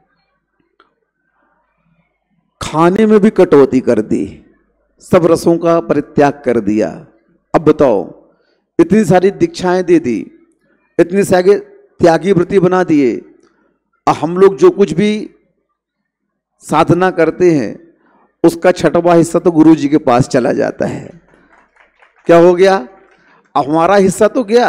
खाने में भी कटौती कर दी, सब रसों का परित्याग कर दिया। अब बताओ, इतनी सारी दीक्षाएं दे दी, इतनी सारे त्यागी वृत्ति बना दिए, हम लोग जो कुछ भी साधना करते हैं उसका 6वां हिस्सा तो गुरु जी के पास चला जाता है। क्या हो गया? अब हमारा हिस्सा तो गया,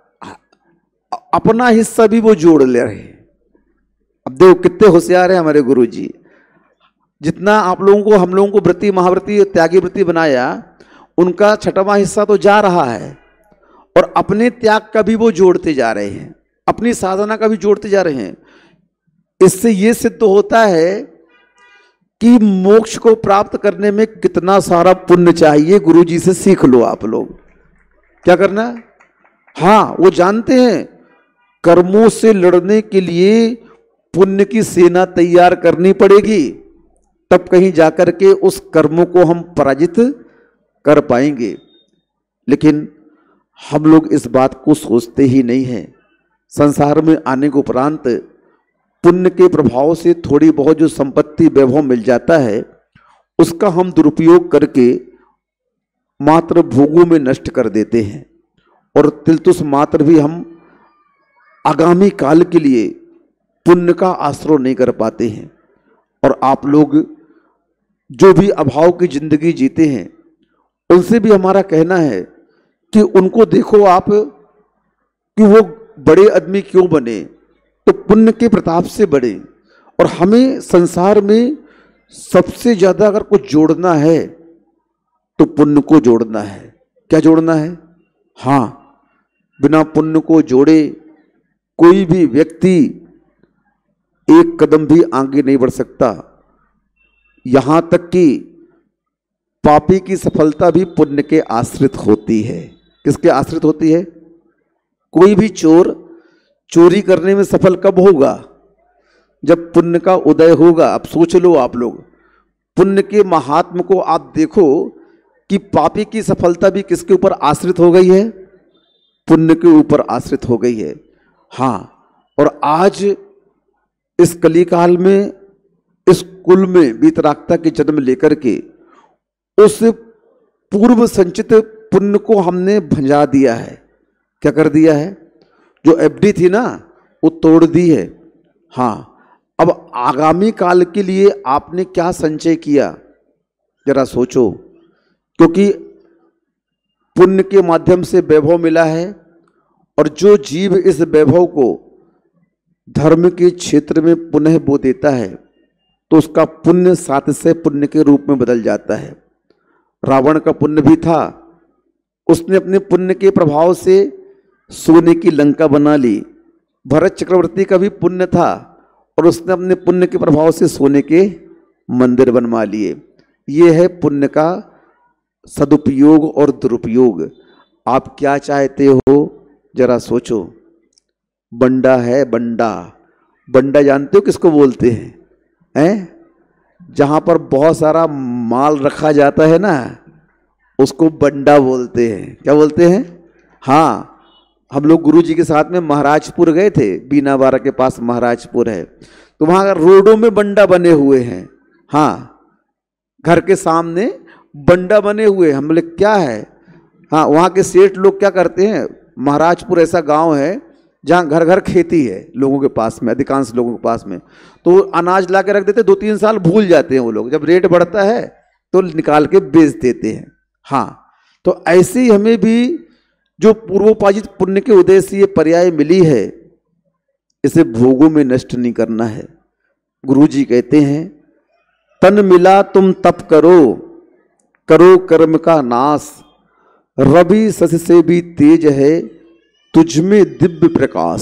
अपना हिस्सा भी वो जोड़ ले रहे। अब देखो कितने होशियार हैं हमारे गुरु जी। जितना आप लोगों को, हम लोगों को वृत्ति, महावृत्ति, त्यागी वृत्ति बनाया, उनका 6वां हिस्सा तो जा रहा है और अपने त्याग का भी वो जोड़ते जा रहे हैं, अपनी साधना का भी जोड़ते जा रहे हैं। इससे ये सिद्ध होता है कि मोक्ष को प्राप्त करने में कितना सारा पुण्य चाहिए। गुरु जी से सीख लो आप लोग। क्या करना? हाँ, वो जानते हैं कर्मों से लड़ने के लिए पुण्य की सेना तैयार करनी पड़ेगी, तब कहीं जाकर के उस कर्मों को हम पराजित कर पाएंगे। लेकिन हम लोग इस बात को सोचते ही नहीं हैं। संसार में आने के उपरांत पुण्य के प्रभाव से थोड़ी बहुत जो संपत्ति, वैभव मिल जाता है, उसका हम दुरुपयोग करके मात्र भोगों में नष्ट कर देते हैं और तिलतुस मात्र भी हम आगामी काल के लिए पुण्य का आश्रय नहीं कर पाते हैं। और आप लोग जो भी अभाव की जिंदगी जीते हैं, उनसे भी हमारा कहना है कि उनको देखो आप कि वो बड़े आदमी क्यों बने, तो पुण्य के प्रताप से बड़े। और हमें संसार में सबसे ज्यादा अगर कुछ जोड़ना है तो पुण्य को जोड़ना है। क्या जोड़ना है? हाँ, बिना पुण्य को जोड़े कोई भी व्यक्ति एक कदम भी आगे नहीं बढ़ सकता। यहां तक कि पापी की सफलता भी पुण्य के आश्रित होती है। किसके आश्रित होती है? कोई भी चोर चोरी करने में सफल कब होगा? जब पुण्य का उदय होगा। अब सोच लो आप लोग, पुण्य के महात्म को आप देखो कि पापी की सफलता भी किसके ऊपर आश्रित हो गई है? पुण्य के ऊपर आश्रित हो गई है। हाँ, और आज इस कलिकाल में इस कुल में वीतरागता के जन्म लेकर के उस पूर्व संचित पुण्य को हमने भंजा दिया है। क्या कर दिया है? जो एफडी थी ना, वो तोड़ दी है। हाँ, अब आगामी काल के लिए आपने क्या संचय किया, जरा सोचो। क्योंकि पुण्य के माध्यम से वैभव मिला है और जो जीव इस वैभव को धर्म के क्षेत्र में पुनः बो देता है तो उसका पुण्य 700 पुण्य के रूप में बदल जाता है। रावण का पुण्य भी था, उसने अपने पुण्य के प्रभाव से सोने की लंका बना ली। भरत चक्रवर्ती का भी पुण्य था और उसने अपने पुण्य के प्रभाव से सोने के मंदिर बनवा लिए। ये है पुण्य का सदुपयोग और दुरुपयोग। आप क्या चाहते हो, जरा सोचो। बंडा है, बंडा। बंडा जानते हो किसको बोलते हैं? जहां पर बहुत सारा माल रखा जाता है ना, उसको बंडा बोलते हैं। क्या बोलते हैं? हाँ, हम लोग गुरुजी के साथ में महाराजपुर गए थे, बीनावारा के पास महाराजपुर है, तो वहां रोडों में बंडा बने हुए हैं। हाँ, घर के सामने बंडा बने हुए। हम बोले क्या है? हाँ, वहाँ के सेठ लोग क्या करते हैं, महाराजपुर ऐसा गांव है जहाँ घर घर खेती है लोगों के पास में, अधिकांश लोगों के पास में, तो अनाज ला के रख देते, 2-3 साल भूल जाते हैं वो लोग, जब रेट बढ़ता है तो निकाल के बेच देते हैं। हाँ, तो ऐसे ही हमें भी जो पूर्वोपार्जित पुण्य के उदय से ये पर्याय मिली है, इसे भोगों में नष्ट नहीं करना है। गुरुजी कहते हैं, तन मिला तुम तप करो, करो कर्म का नाश, रवि शशि से भी तेज है तुझमें दिव्य प्रकाश।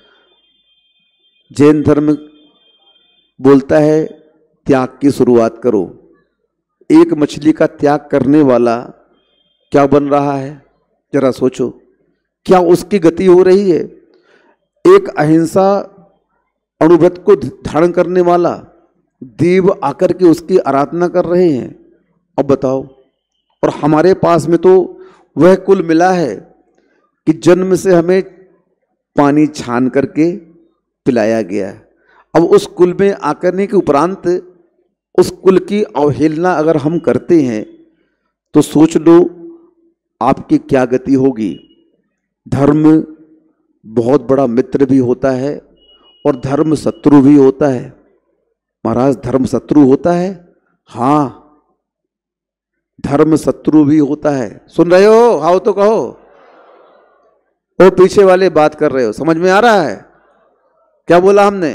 जैन धर्म बोलता है त्याग की शुरुआत करो। एक मछली का त्याग करने वाला क्या बन रहा है, जरा सोचो, क्या उसकी गति हो रही है? एक अहिंसा अणुव्रत को धारण करने वाला देव आकर के उसकी आराधना कर रहे हैं। अब बताओ, और हमारे पास में तो वह कुल मिला है कि जन्म से हमें पानी छान करके पिलाया गया। अब उस कुल में आकर के उपरांत उस कुल की अवहेलना अगर हम करते हैं तो सोच लो आपकी क्या गति होगी। धर्म बहुत बड़ा मित्र भी होता है और धर्म शत्रु भी होता है। महाराज, धर्म शत्रु होता है? हाँ, धर्म शत्रु भी होता है। सुन रहे हो? हाँ तो कहो। वो पीछे वाले बात कर रहे हो, समझ में आ रहा है क्या बोला हमने?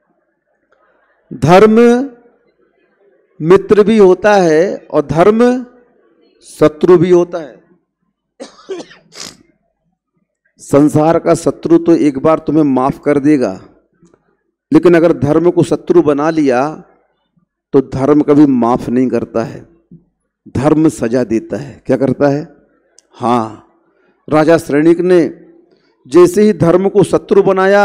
धर्म मित्र भी होता है और धर्म शत्रु भी होता है। संसार का शत्रु तो एक बार तुम्हें माफ कर देगा, लेकिन अगर धर्म को शत्रु बना लिया तो धर्म कभी माफ नहीं करता है, धर्म सजा देता है। क्या करता है? हाँ, राजा श्रेणिक ने जैसे ही धर्म को शत्रु बनाया,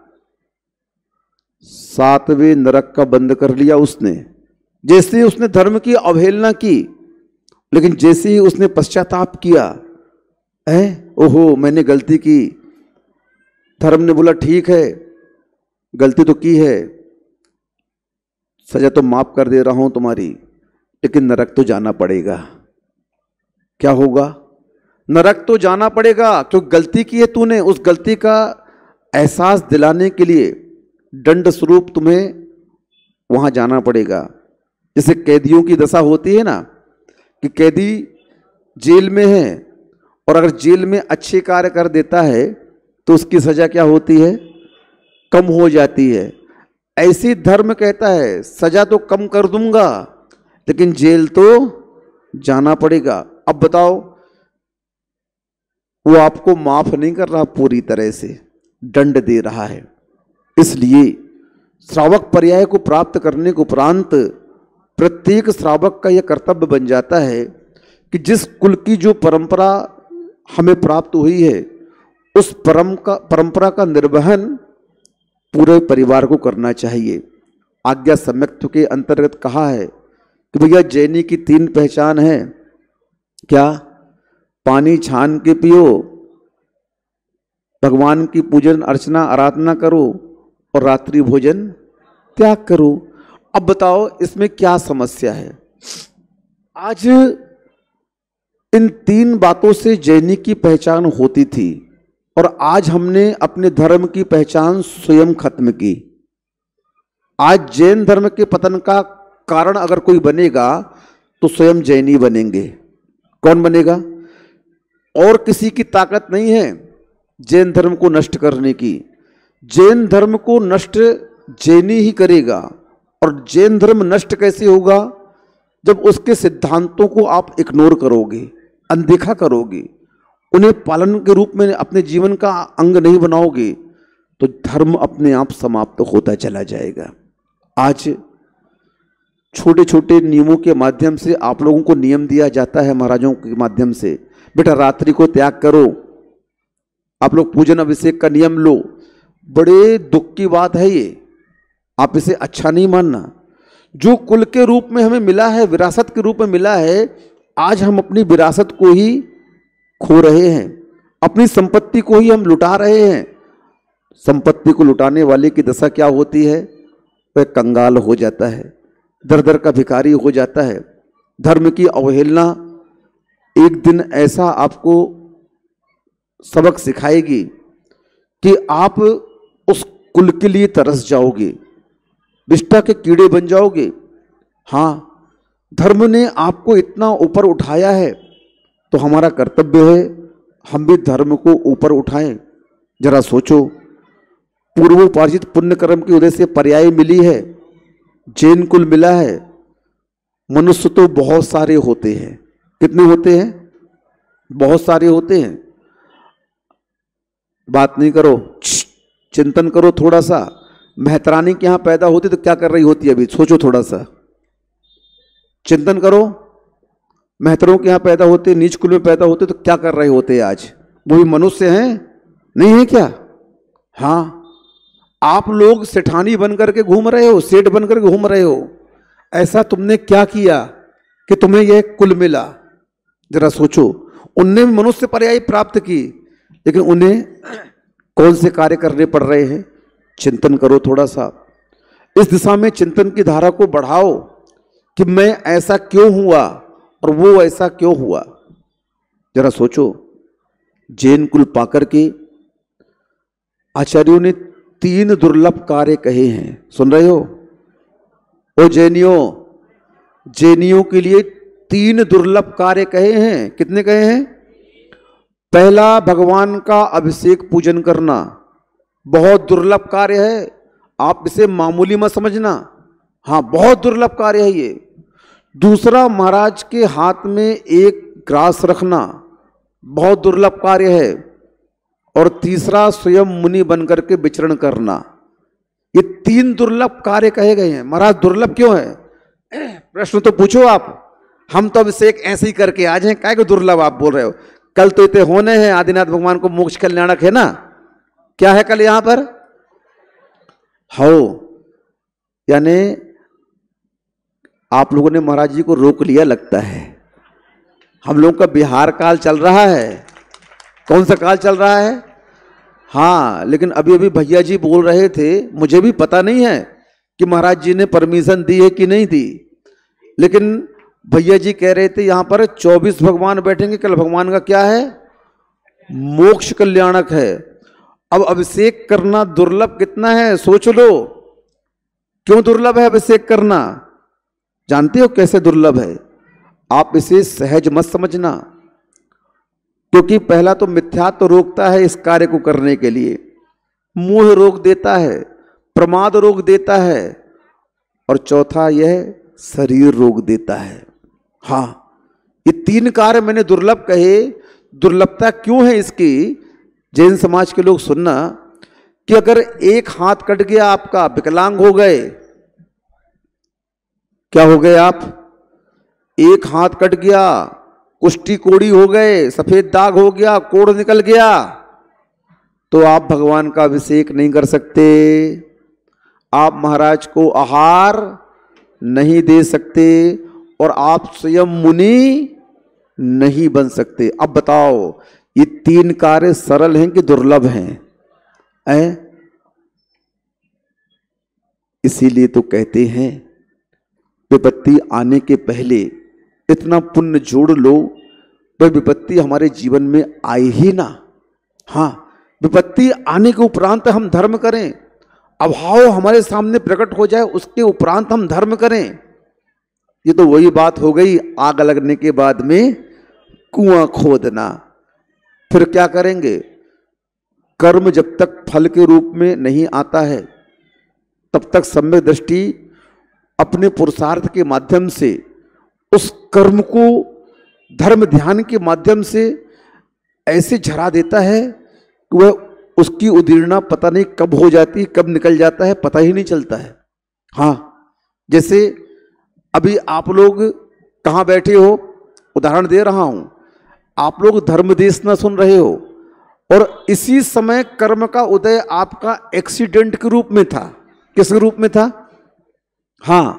7वें नरक का बंद कर लिया उसने। जैसे ही उसने धर्म की अवहेलना की, लेकिन जैसे ही उसने पश्चाताप किया, ओहो मैंने गलती की, धर्म ने बोला ठीक है गलती तो की है, सजा तो माफ कर दे रहा हूं तुम्हारी, लेकिन नरक तो जाना पड़ेगा। क्या होगा? नरक तो जाना पड़ेगा, क्योंकि गलती की है तूने। उस गलती का एहसास दिलाने के लिए दंड स्वरूप तुम्हें वहां जाना पड़ेगा। जैसे कैदियों की दशा होती है ना, कि कैदी जेल में है और अगर जेल में अच्छे कार्य कर देता है तो उसकी सजा क्या होती है? कम हो जाती है। ऐसी धर्म कहता है सजा तो कम कर दूंगा, लेकिन जेल तो जाना पड़ेगा। अब बताओ, वो आपको माफ नहीं कर रहा, पूरी तरह से दंड दे रहा है। इसलिए श्रावक पर्याय को प्राप्त करने के उपरांत प्रत्येक श्रावक का यह कर्तव्य बन जाता है कि जिस कुल की जो परंपरा हमें प्राप्त हुई है, उस परंपरा का निर्वहन पूरे परिवार को करना चाहिए। आज्ञा सम्यक्त्व के अंतर्गत कहा है कि भैया जैनी की 3 पहचान है। क्या? पानी छान के पियो, भगवान की पूजन अर्चना आराधना करो और रात्रि भोजन त्याग करो। अब बताओ इसमें क्या समस्या है? आज इन 3 बातों से जैनी की पहचान होती थी और आज हमने अपने धर्म की पहचान स्वयं खत्म की। आज जैन धर्म के पतन का कारण अगर कोई बनेगा तो स्वयं जैनी बनेंगे। कौन बनेगा? और किसी की ताकत नहीं है जैन धर्म को नष्ट करने की। जैन धर्म को नष्ट जैनी ही करेगा। और जैन धर्म नष्ट कैसे होगा? जब उसके सिद्धांतों को आप इग्नोर करोगे, अनदेखा करोगे, उन्हें पालन के रूप में अपने जीवन का अंग नहीं बनाओगे, तो धर्म अपने आप समाप्त होता चला जाएगा। आज छोटे छोटे नियमों के माध्यम से आप लोगों को नियम दिया जाता है, महाराजों के माध्यम से, बेटा रात्रि को त्याग करो, आप लोग पूजन अभिषेक का नियम लो। बड़े दुख की बात है ये, आप इसे अच्छा नहीं मानना। जो कुल के रूप में हमें मिला है, विरासत के रूप में मिला है, आज हम अपनी विरासत को ही खो रहे हैं, अपनी संपत्ति को ही हम लुटा रहे हैं। संपत्ति को लुटाने वाले की दशा क्या होती है? वह कंगाल हो जाता है, दर दर का भिखारी हो जाता है। धर्म की अवहेलना एक दिन ऐसा आपको सबक सिखाएगी कि आप उस कुल के लिए तरस जाओगे, विष्ठा के कीड़े बन जाओगे। हाँ, धर्म ने आपको इतना ऊपर उठाया है तो हमारा कर्तव्य है हम भी धर्म को ऊपर उठाएं। जरा सोचो, पूर्वोपार्जित पुण्य कर्म की वजह से पर्याय मिली है, जैन कुल मिला है। मनुष्य तो बहुत सारे होते हैं। कितने होते हैं? बहुत सारे होते हैं। बात नहीं करो, चिंतन करो थोड़ा सा। मेहतरानी के यहां पैदा होती तो क्या कर रही होती है? अभी सोचो थोड़ा सा, चिंतन करो। मेहतरों के यहां पैदा होते, नीच कुल में पैदा होते तो क्या कर रहे होते आज? वो भी मनुष्य हैं, नहीं है क्या? हाँ, आप लोग सेठानी बन करके घूम रहे हो, सेठ बन करके घूम रहे हो। ऐसा तुमने क्या किया कि तुम्हें यह कुल मिला? जरा सोचो। उनने भी मनुष्य पर्याय प्राप्त की, लेकिन उन्हें कौन से कार्य करने पड़ रहे हैं? चिंतन करो थोड़ा सा। इस दिशा में चिंतन की धारा को बढ़ाओ कि मैं ऐसा क्यों हुआ और वो ऐसा क्यों हुआ। जरा सोचो। जैन कुल पाकर के आचार्यों ने 3 दुर्लभ कार्य कहे हैं। सुन रहे हो? ओ जैनियों, जैनियों के लिए 3 दुर्लभ कार्य कहे हैं। कितने कहे हैं? पहला, भगवान का अभिषेक पूजन करना बहुत दुर्लभ कार्य है। आप इसे मामूली मत समझना। हाँ, बहुत दुर्लभ कार्य है ये। दूसरा, महाराज के हाथ में एक ग्रास रखना बहुत दुर्लभ कार्य है। और तीसरा, स्वयं मुनि बनकर के विचरण करना। ये 3 दुर्लभ कार्य कहे गए हैं। महाराज दुर्लभ क्यों है? प्रश्न तो पूछो आप। हम तो अभिषेक ऐसे ही करके आ जाए, काय को दुर्लभ आप बोल रहे हो? कल तो इतने होने हैं, आदिनाथ भगवान को मोक्ष कल्याणक है ना। क्या है कल यहां पर? हो, यानी आप लोगों ने महाराज जी को रोक लिया लगता है। हम लोगों का बिहार काल चल रहा है। कौन सा काल चल रहा है? हाँ, लेकिन अभी अभी भैया जी बोल रहे थे, मुझे भी पता नहीं है कि महाराज जी ने परमिशन दी है कि नहीं दी, लेकिन भैया जी कह रहे थे यहां पर 24 भगवान बैठेंगे। कल भगवान का क्या है? मोक्ष कल्याणक है। अब अभिषेक करना दुर्लभ कितना है सोच लो। क्यों दुर्लभ है अभिषेक करना? जानते हो कैसे दुर्लभ है? आप इसे सहज मत समझना, क्योंकि पहला तो मिथ्यात्व रोकता है इस कार्य को करने के लिए, मोह रोक देता है, प्रमाद रोक देता है, और चौथा यह शरीर रोक देता है। हाँ, ये 3 कार्य मैंने दुर्लभ कहे। दुर्लभता क्यों है इसकी? जैन समाज के लोग सुनना कि अगर एक हाथ कट गया आपका, विकलांग हो गए। क्या हो गए आप? एक हाथ कट गया, कुष्ठी कोड़ी हो गए, सफेद दाग हो गया, कोड़ निकल गया, तो आप भगवान का अभिषेक नहीं कर सकते। आप महाराज को आहार नहीं दे सकते और आप स्वयं मुनि नहीं बन सकते। अब बताओ, ये 3 कार्य सरल हैं कि दुर्लभ हैं? इसीलिए तो कहते हैं विपत्ति आने के पहले इतना पुण्य जोड़ लो तो विपत्ति हमारे जीवन में आए ही ना। हाँ, विपत्ति आने के उपरांत हम धर्म करें, अभाव हमारे सामने प्रकट हो जाए उसके उपरांत हम धर्म करें। ये तो वही बात हो गई, आग लगने के बाद में कुआं खोदना। फिर क्या करेंगे? कर्म जब तक फल के रूप में नहीं आता है तब तक सम्यक दृष्टि अपने पुरुषार्थ के माध्यम से उस कर्म को धर्म ध्यान के माध्यम से ऐसे झरा देता है कि वह उसकी उदीर्णा पता नहीं कब हो जाती, कब निकल जाता है, पता ही नहीं चलता है। हाँ, जैसे अभी आप लोग कहाँ बैठे हो, उदाहरण दे रहा हूं, आप लोग धर्मदेश न सुन रहे हो और इसी समय कर्म का उदय आपका एक्सीडेंट के रूप में था। किस रूप में था? हाँ,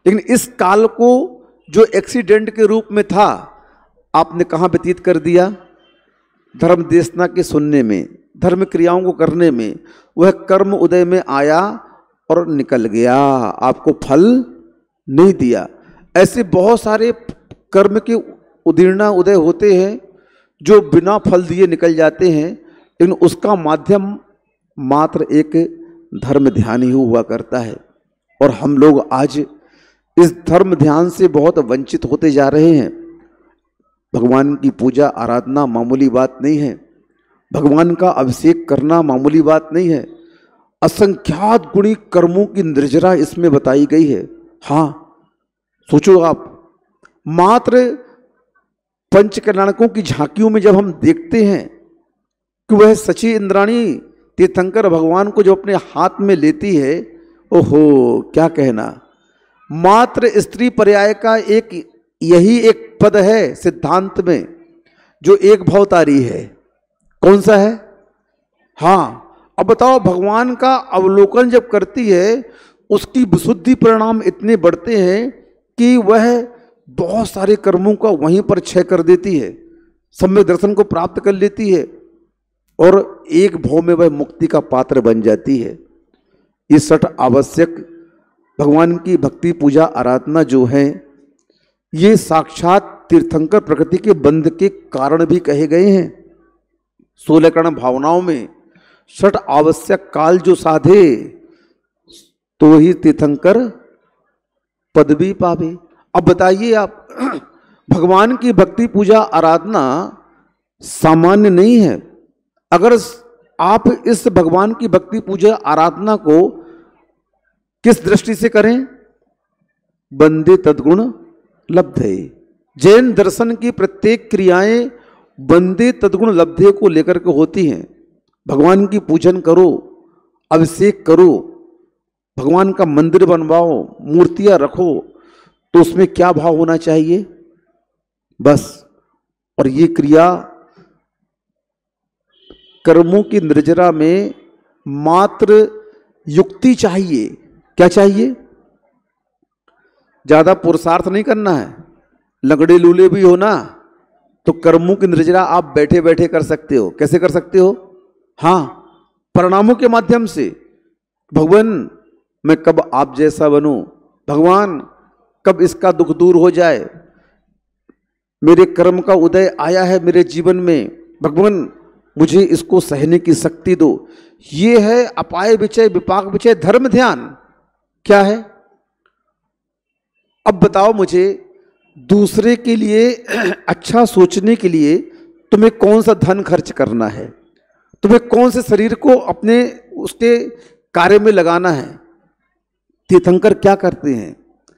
लेकिन इस काल को जो एक्सीडेंट के रूप में था, आपने कहाँ व्यतीत कर दिया? धर्म देशना के सुनने में, धर्म क्रियाओं को करने में। वह कर्म उदय में आया और निकल गया, आपको फल नहीं दिया। ऐसे बहुत सारे कर्म के उदीर्णा उदय होते हैं जो बिना फल दिए निकल जाते हैं, लेकिन उसका माध्यम मात्र एक धर्म ध्यान ही हुआ करता है। और हम लोग आज इस धर्म ध्यान से बहुत वंचित होते जा रहे हैं। भगवान की पूजा आराधना मामूली बात नहीं है, भगवान का अभिषेक करना मामूली बात नहीं है। असंख्यात गुणी कर्मों की निर्जरा इसमें बताई गई है। हाँ, सोचो आप, मात्र पंच कल्याणकों की झांकियों में जब हम देखते हैं कि वह सची इंद्राणी तीर्थंकर भगवान को जो अपने हाथ में लेती है, ओहो क्या कहना। मात्र स्त्री पर्याय का यही एक पद है सिद्धांत में जो एक भवतारी है। कौन सा है? हाँ, अब बताओ, भगवान का अवलोकन जब करती है उसकी विशुद्धि परिणाम इतने बढ़ते हैं कि वह बहुत सारे कर्मों का वहीं पर क्षय कर देती है, सम्यक दर्शन को प्राप्त कर लेती है और एक भाव में वह मुक्ति का पात्र बन जाती है। ये 6 आवश्यक भगवान की भक्ति पूजा आराधना जो है, ये साक्षात तीर्थंकर प्रकृति के बंध के कारण भी कहे गए हैं। 16 कर्ण भावनाओं में 6 आवश्यक काल जो साधे तो ही तीर्थंकर पदवी पावे। अब बताइए आप, भगवान की भक्ति पूजा आराधना सामान्य नहीं है। अगर आप इस भगवान की भक्ति पूजा आराधना को किस दृष्टि से करें? बंदे तद्गुण लब्धे। जैन दर्शन की प्रत्येक क्रियाएं बंदे तद्गुण लब्धे को लेकर के होती हैं। भगवान की पूजन करो, अभिषेक करो, भगवान का मंदिर बनवाओ, मूर्तियां रखो, तो उसमें क्या भाव होना चाहिए? बस। और ये क्रिया कर्मों की निर्जरा में मात्र युक्ति चाहिए। क्या चाहिए? ज्यादा पुरुषार्थ नहीं करना है। लगड़े लूले भी हो ना तो कर्मों की निर्जरा आप बैठे बैठे कर सकते हो। कैसे कर सकते हो? हाँ, परिणामों के माध्यम से। भगवान मैं कब आप जैसा बनूं, भगवान कब इसका दुख दूर हो जाए, मेरे कर्म का उदय आया है मेरे जीवन में, भगवान मुझे इसको सहने की शक्ति दो। ये है अपाय विचय विपाक विचय धर्म ध्यान। क्या है? अब बताओ मुझे, दूसरे के लिए अच्छा सोचने के लिए तुम्हें कौन सा धन खर्च करना है? तुम्हें कौन से शरीर को अपने उसके कार्य में लगाना है? तीर्थंकर क्या करते हैं?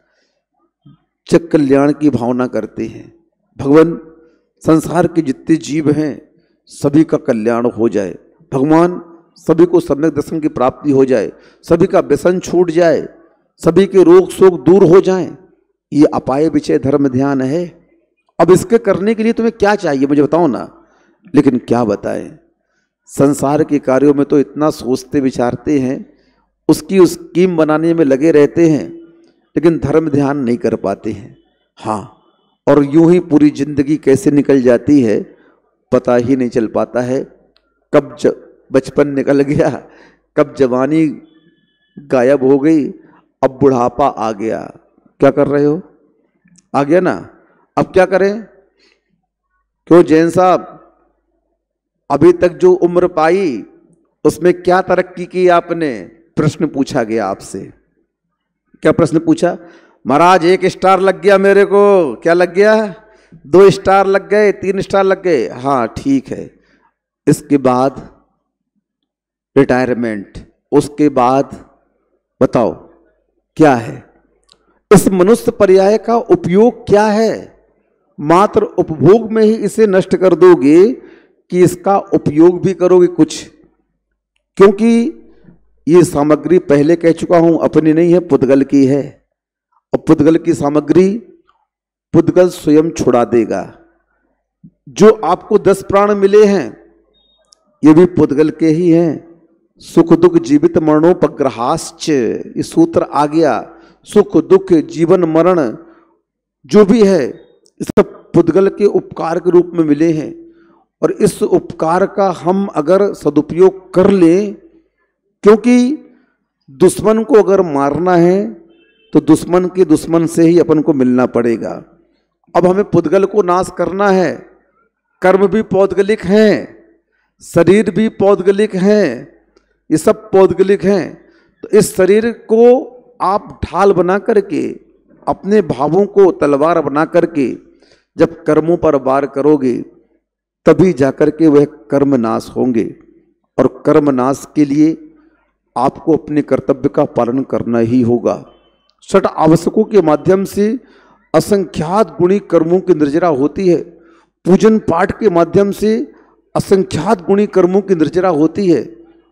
जग कल्याण की भावना करते हैं। भगवान संसार के जितने जीव हैं सभी का कल्याण हो जाए, भगवान सभी को सम्यक दर्शन की प्राप्ति हो जाए, सभी का व्यसन छूट जाए, सभी के रोग शोक दूर हो जाएं। ये अपाय विचय धर्म ध्यान है। अब इसके करने के लिए तुम्हें क्या चाहिए मुझे बताओ ना। लेकिन क्या बताएं, संसार के कार्यों में तो इतना सोचते विचारते हैं, उसकी स्कीम बनाने में लगे रहते हैं, लेकिन धर्म ध्यान नहीं कर पाते हैं। हाँ, और यूं ही पूरी जिंदगी कैसे निकल जाती है पता ही नहीं चल पाता है। कब बचपन निकल गया, कब जवानी गायब हो गई, अब बुढ़ापा आ गया। क्या कर रहे हो? आ गया ना। अब क्या करें? क्यों जैन साहब, अभी तक जो उम्र पाई उसमें क्या तरक्की की आपने? प्रश्न पूछा गया आपसे। क्या प्रश्न पूछा? महाराज 1 स्टार लग गया मेरे को। क्या लग गया? 2 स्टार लग गए, 3 स्टार लग गए। हाँ ठीक है, इसके बाद रिटायरमेंट, उसके बाद बताओ क्या है? इस मनुष्य पर्याय का उपयोग क्या है? मात्र उपभोग में ही इसे नष्ट कर दोगे कि इसका उपयोग भी करोगे कुछ? क्योंकि ये सामग्री पहले कह चुका हूं अपनी नहीं है, पुद्गल की है। और पुद्गल की सामग्री पुद्गल स्वयं छुड़ा देगा। जो आपको 10 प्राण मिले हैं ये भी पुद्गल के ही हैं। सुख दुख जीवित मरणोपग्रहाश्च, ये सूत्र आ गया। सुख दुख जीवन मरण जो भी है इस सब पुद्गल के उपकार के रूप में मिले हैं। और इस उपकार का हम अगर सदुपयोग कर लें, क्योंकि दुश्मन को अगर मारना है तो दुश्मन के दुश्मन से ही अपन को मिलना पड़ेगा। अब हमें पुद्गल को नाश करना है। कर्म भी पौद्गलिक हैं, शरीर भी पौद्गलिक हैं, ये सब पौद्गलिक हैं। तो इस शरीर को आप ढाल बना करके, अपने भावों को तलवार बना करके जब कर्मों पर वार करोगे तभी जाकर के वह कर्म नाश होंगे। और कर्म नाश के लिए आपको अपने कर्तव्य का पालन करना ही होगा। षट आवश्यकों के माध्यम से असंख्यात गुणी कर्मों की निर्जरा होती है। पूजन पाठ के माध्यम से असंख्यात गुणी कर्मों की निर्जरा होती है।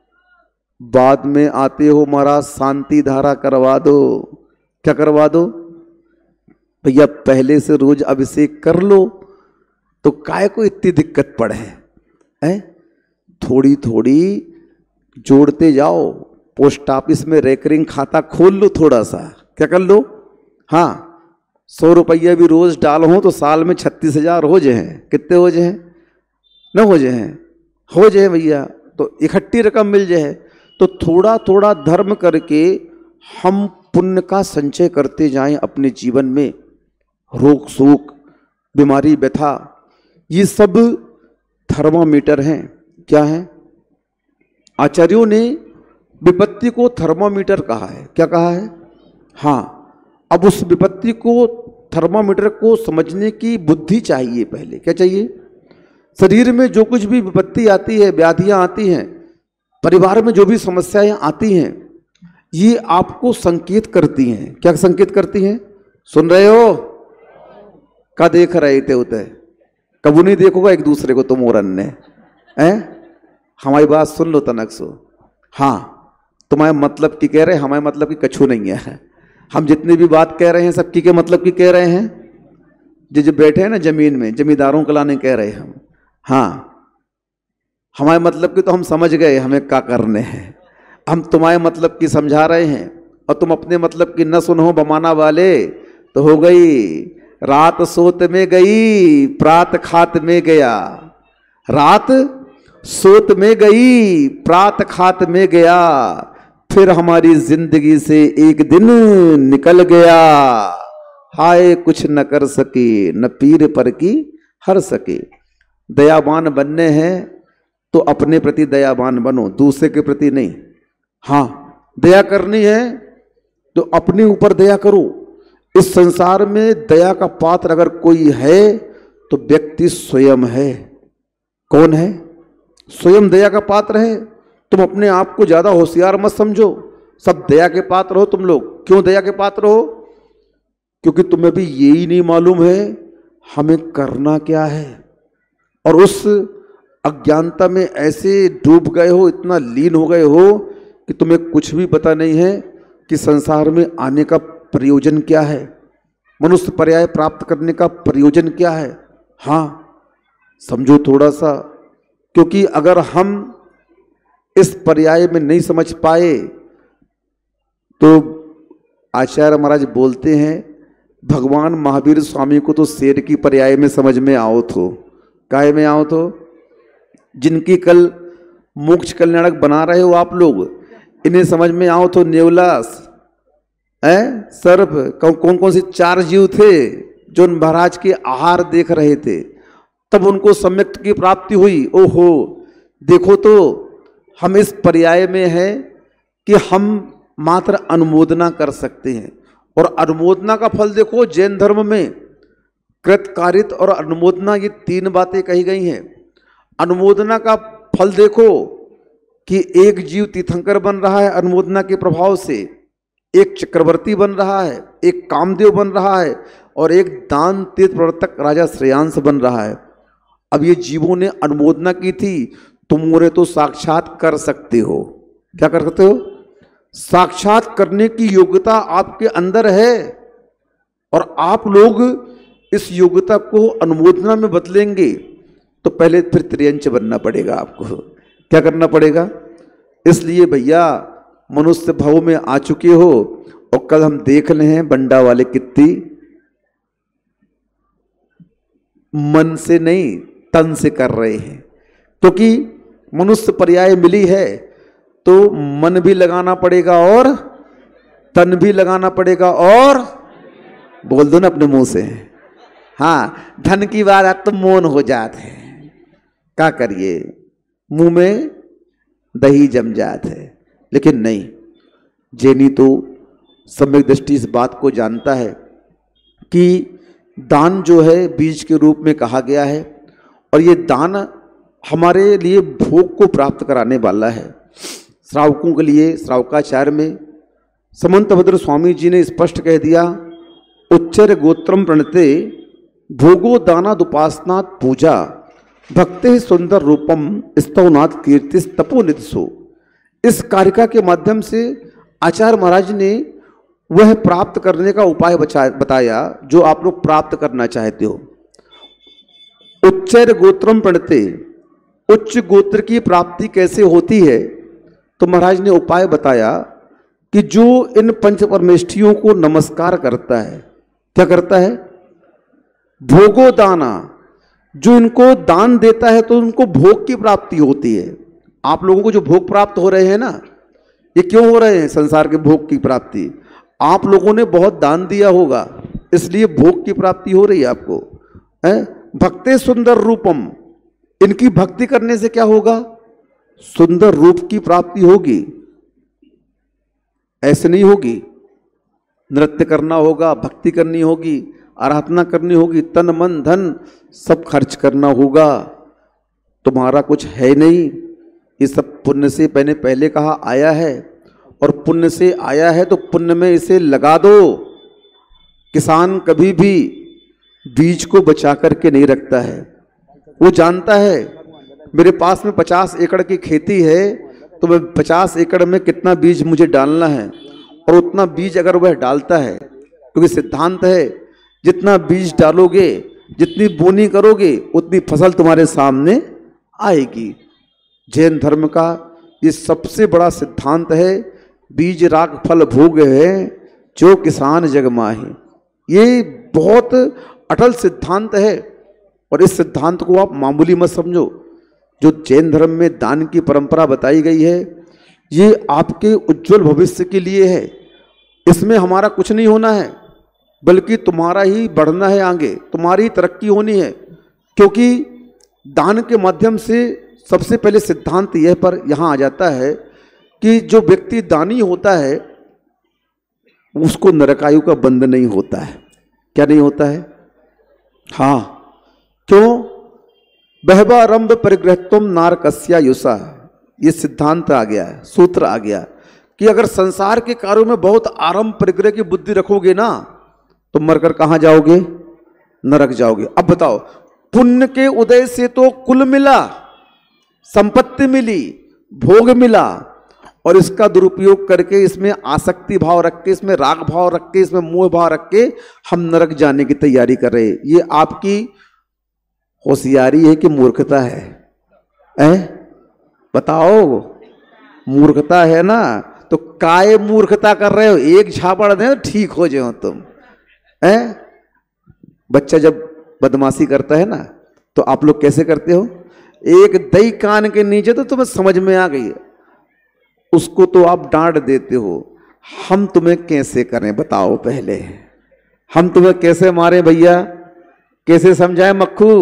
बाद में आते हो महाराज शांति धारा करवा दो। क्या करवा दो भैया? पहले से रोज अभिषेक कर लो तो काय को इतनी दिक्कत पड़े है? थोड़ी थोड़ी जोड़ते जाओ। पोस्ट ऑफिस में रेकरिंग खाता खोल लो थोड़ा सा। क्या कर लो? हाँ, 100 रुपया भी रोज डाल हो तो साल में 36,000 हो जाए। कितने हो जाए? न हो जाए? हो जाए भैया, तो इकट्ठी रकम मिल जाए। तो थोड़ा थोड़ा धर्म करके हम पुण्य का संचय करते जाएं अपने जीवन में। रोग शोक बीमारी व्यथा ये सब थर्मामीटर हैं। क्या है? आचार्यों ने विपत्ति को थर्मामीटर कहा है। क्या कहा है? हाँ, अब उस विपत्ति को थर्मामीटर को समझने की बुद्धि चाहिए। पहले क्या चाहिए? शरीर में जो कुछ भी विपत्ति आती है, व्याधियां आती हैं, परिवार में जो भी समस्याएं आती हैं, ये आपको संकेत करती हैं। क्या संकेत करती हैं? सुन रहे हो? क्या देख रहे थे उते? कबू नहीं देखोगा एक दूसरे को तुम और अन्य हमारी बात सुन लो तनक सो। हाँ, तुम्हारे मतलब की कह रहे हैं, हमारे मतलब की कछु नहीं है। हम जितनी भी बात कह रहे हैं सबकी के मतलब की कह रहे हैं। जो बैठे हैं ना जमीन में, जमींदारों को लाने कह रहे हैं हम। हाँ, हमारे मतलब की तो हम समझ गए हमें क्या करने हैं। हम तुम्हारे मतलब की समझा रहे हैं और तुम अपने मतलब की न सुनो बमाना वाले। तो हो गई रात सोत में गई प्रात खात में गया। रात सोत में गई प्रात खात में गया, फिर हमारी जिंदगी से एक दिन निकल गया। हाय कुछ न कर सके न पीर पर की हर सके। दयावान बनने हैं तो अपने प्रति दयावान बनो, दूसरे के प्रति नहीं। हाँ, दया करनी है तो अपने ऊपर दया करो। इस संसार में दया का पात्र अगर कोई है तो व्यक्ति स्वयं है। कौन है? स्वयं दया का पात्र है। तुम अपने आप को ज्यादा होशियार मत समझो। सब दया के पात्र हो तुम लोग। क्यों दया के पात्र हो? क्योंकि तुम्हें भी यही नहीं मालूम है हमें करना क्या है। और उस अज्ञानता में ऐसे डूब गए हो, इतना लीन हो गए हो कि तुम्हें कुछ भी पता नहीं है कि संसार में आने का प्रयोजन क्या है, मनुष्य पर्याय प्राप्त करने का प्रयोजन क्या है। हाँ, समझो थोड़ा सा। क्योंकि अगर हम इस पर्याय में नहीं समझ पाए तो आचार्य महाराज बोलते हैं भगवान महावीर स्वामी को तो शेर की पर्याय में समझ में आओ तो काय में आओ तो। जिनकी कल मोक्ष कल्याणक बना रहे हो आप लोग, इन्हें समझ में आओ तो नेवलास सर्प कौन कौन से 4 जीव थे जो महाराज के आहार देख रहे थे, तब उनको सम्यक की प्राप्ति हुई। ओहो, देखो तो हम इस पर्याय में है कि हम मात्र अनुमोदना कर सकते हैं। और अनुमोदना का फल देखो, जैन धर्म में कृत कारित और अनुमोदना ये 3 बातें कही गई हैं। अनुमोदना का फल देखो कि एक जीव तीर्थंकर बन रहा है अनुमोदना के प्रभाव से, एक चक्रवर्ती बन रहा है, एक कामदेव बन रहा है और एक दान तीर्थ प्रवर्तक राजा श्रेयांश बन रहा है। अब ये जीवों ने अनुमोदना की थी, तुम उन्हें तो साक्षात कर सकते हो। क्या कर सकते हो? साक्षात करने की योग्यता आपके अंदर है। और आप लोग इस योग्यता को अनुमोदना में बदलेंगे तो पहले फिर त्रियंच बनना पड़ेगा आपको। क्या करना पड़ेगा? इसलिए भैया मनुष्य भाव में आ चुके हो और कल हम देख रहे हैं बंडा वाले कितनी मन से नहीं तन से कर रहे हैं, क्योंकि मनुष्य पर्याय मिली है तो मन भी लगाना पड़ेगा और तन भी लगाना पड़ेगा और बोल दो ना अपने मुंह से, हाँ धन की बात है तो मौन हो जाते हैं, क्या करिए मुंह में दही जम जाते है। लेकिन नहीं, जैनी तो सम्यक दृष्टि इस बात को जानता है कि दान जो है बीज के रूप में कहा गया है और ये दान हमारे लिए भोग को प्राप्त कराने वाला है। श्रावकों के लिए श्रावकाचार्य में समंतभद्र स्वामी जी ने स्पष्ट कह दिया, उच्चर गोत्रम प्रणते भोगो दानादुपासनात् पूजा भक्ते सुंदर रूपम स्तवनाथ कीर्तिस तपोनिधसो। इस कारिका के माध्यम से आचार्य महाराज ने वह प्राप्त करने का उपाय बताया जो आप लोग प्राप्त करना चाहते हो। उच्चर गोत्रम प्रणते, उच्च गोत्र की प्राप्ति कैसे होती है, तो महाराज ने उपाय बताया कि जो इन पंच परमेष्ठियों को नमस्कार करता है, क्या करता है, भोगो दाना, जो इनको दान देता है तो उनको भोग की प्राप्ति होती है। आप लोगों को जो भोग प्राप्त हो रहे हैं ना, ये क्यों हो रहे हैं? संसार के भोग की प्राप्ति, आप लोगों ने बहुत दान दिया होगा इसलिए भोग की प्राप्ति हो रही है आपको, है? भक्ते सुंदर रूपम, इनकी भक्ति करने से क्या होगा? सुंदर रूप की प्राप्ति होगी। ऐसे नहीं होगी, नृत्य करना होगा, भक्ति करनी होगी, आराधना करनी होगी, तन मन धन सब खर्च करना होगा। तुम्हारा कुछ है नहीं, ये सब पुण्य से मैंने पहले कहा आया है और पुण्य से आया है तो पुण्य में इसे लगा दो। किसान कभी भी बीज को बचा करके नहीं रखता है, वो जानता है मेरे पास में 50 एकड़ की खेती है तो मैं 50 एकड़ में कितना बीज मुझे डालना है, और उतना बीज अगर वह डालता है, क्योंकि सिद्धांत है जितना बीज डालोगे, जितनी बोनी करोगे, उतनी फसल तुम्हारे सामने आएगी। जैन धर्म का ये सबसे बड़ा सिद्धांत है, बीज राग फल भोग है जो किसान जग माहे। ये बहुत अटल सिद्धांत है और इस सिद्धांत को आप मामूली मत समझो। जो जैन धर्म में दान की परंपरा बताई गई है, ये आपके उज्जवल भविष्य के लिए है। इसमें हमारा कुछ नहीं होना है, बल्कि तुम्हारा ही बढ़ना है, आगे तुम्हारी तरक्की होनी है। क्योंकि दान के माध्यम से सबसे पहले सिद्धांत यह पर यहाँ आ जाता है कि जो व्यक्ति दानी होता है उसको नरकायु का बंध नहीं होता है। क्या नहीं होता है? हाँ, क्यों? बहवारंभ परिग्रहत्वम नारकस्या युषा, ये सिद्धांत आ गया है, सूत्र आ गया कि अगर संसार के कार्यों में बहुत आरंभ परिग्रह की बुद्धि रखोगे ना तो मरकर कहाँ जाओगे? नरक जाओगे। अब बताओ, पुण्य के उदय से तो कुल मिला, संपत्ति मिली, भोग मिला, और इसका दुरुपयोग करके इसमें आसक्ति भाव रख के, इसमें राग भाव रख के, इसमें मोह भाव रख के हम नरक जाने की तैयारी कर रहे हैं। ये आपकी होशियारी है कि मूर्खता है? बताओ, मूर्खता है ना? तो काय मूर्खता कर रहे हो? एक झापड़ दें तो ठीक हो जाओ तुम। बच्चा जब बदमाशी करता है ना तो आप लोग कैसे करते हो? एक दही कान के नीचे तो तुम्हें समझ में आ गई, उसको तो आप डांट देते हो। हम तुम्हें कैसे करें बताओ? पहले हम तुम्हें कैसे मारे भैया? कैसे समझाएं मक्खू?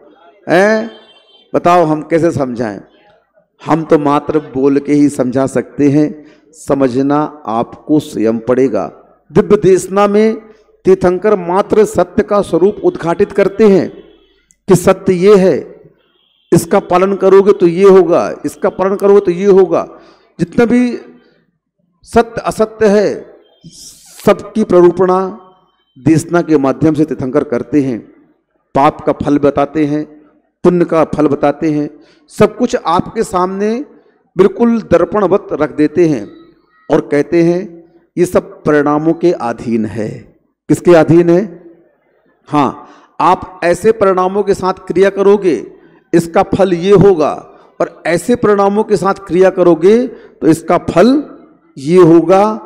बताओ हम कैसे समझाएं? हम तो मात्र बोल के ही समझा सकते हैं, समझना आपको स्वयं पड़ेगा। दिव्य देशना में तीर्थंकर मात्र सत्य का स्वरूप उद्घाटित करते हैं कि सत्य ये है, इसका पालन करोगे तो ये होगा, इसका पालन करोगे तो ये होगा। जितना भी सत्य असत्य है सबकी प्ररूपणा देशना के माध्यम से तीर्थंकर करते हैं। पाप का फल बताते हैं, पुण्य का फल बताते हैं, सब कुछ आपके सामने बिल्कुल दर्पणवत रख देते हैं और कहते हैं ये सब परिणामों के अधीन है। किसके अधीन है? हाँ, आप ऐसे परिणामों के साथ क्रिया करोगे इसका फल ये होगा, और ऐसे परिणामों के साथ क्रिया करोगे तो इसका फल ये होगा।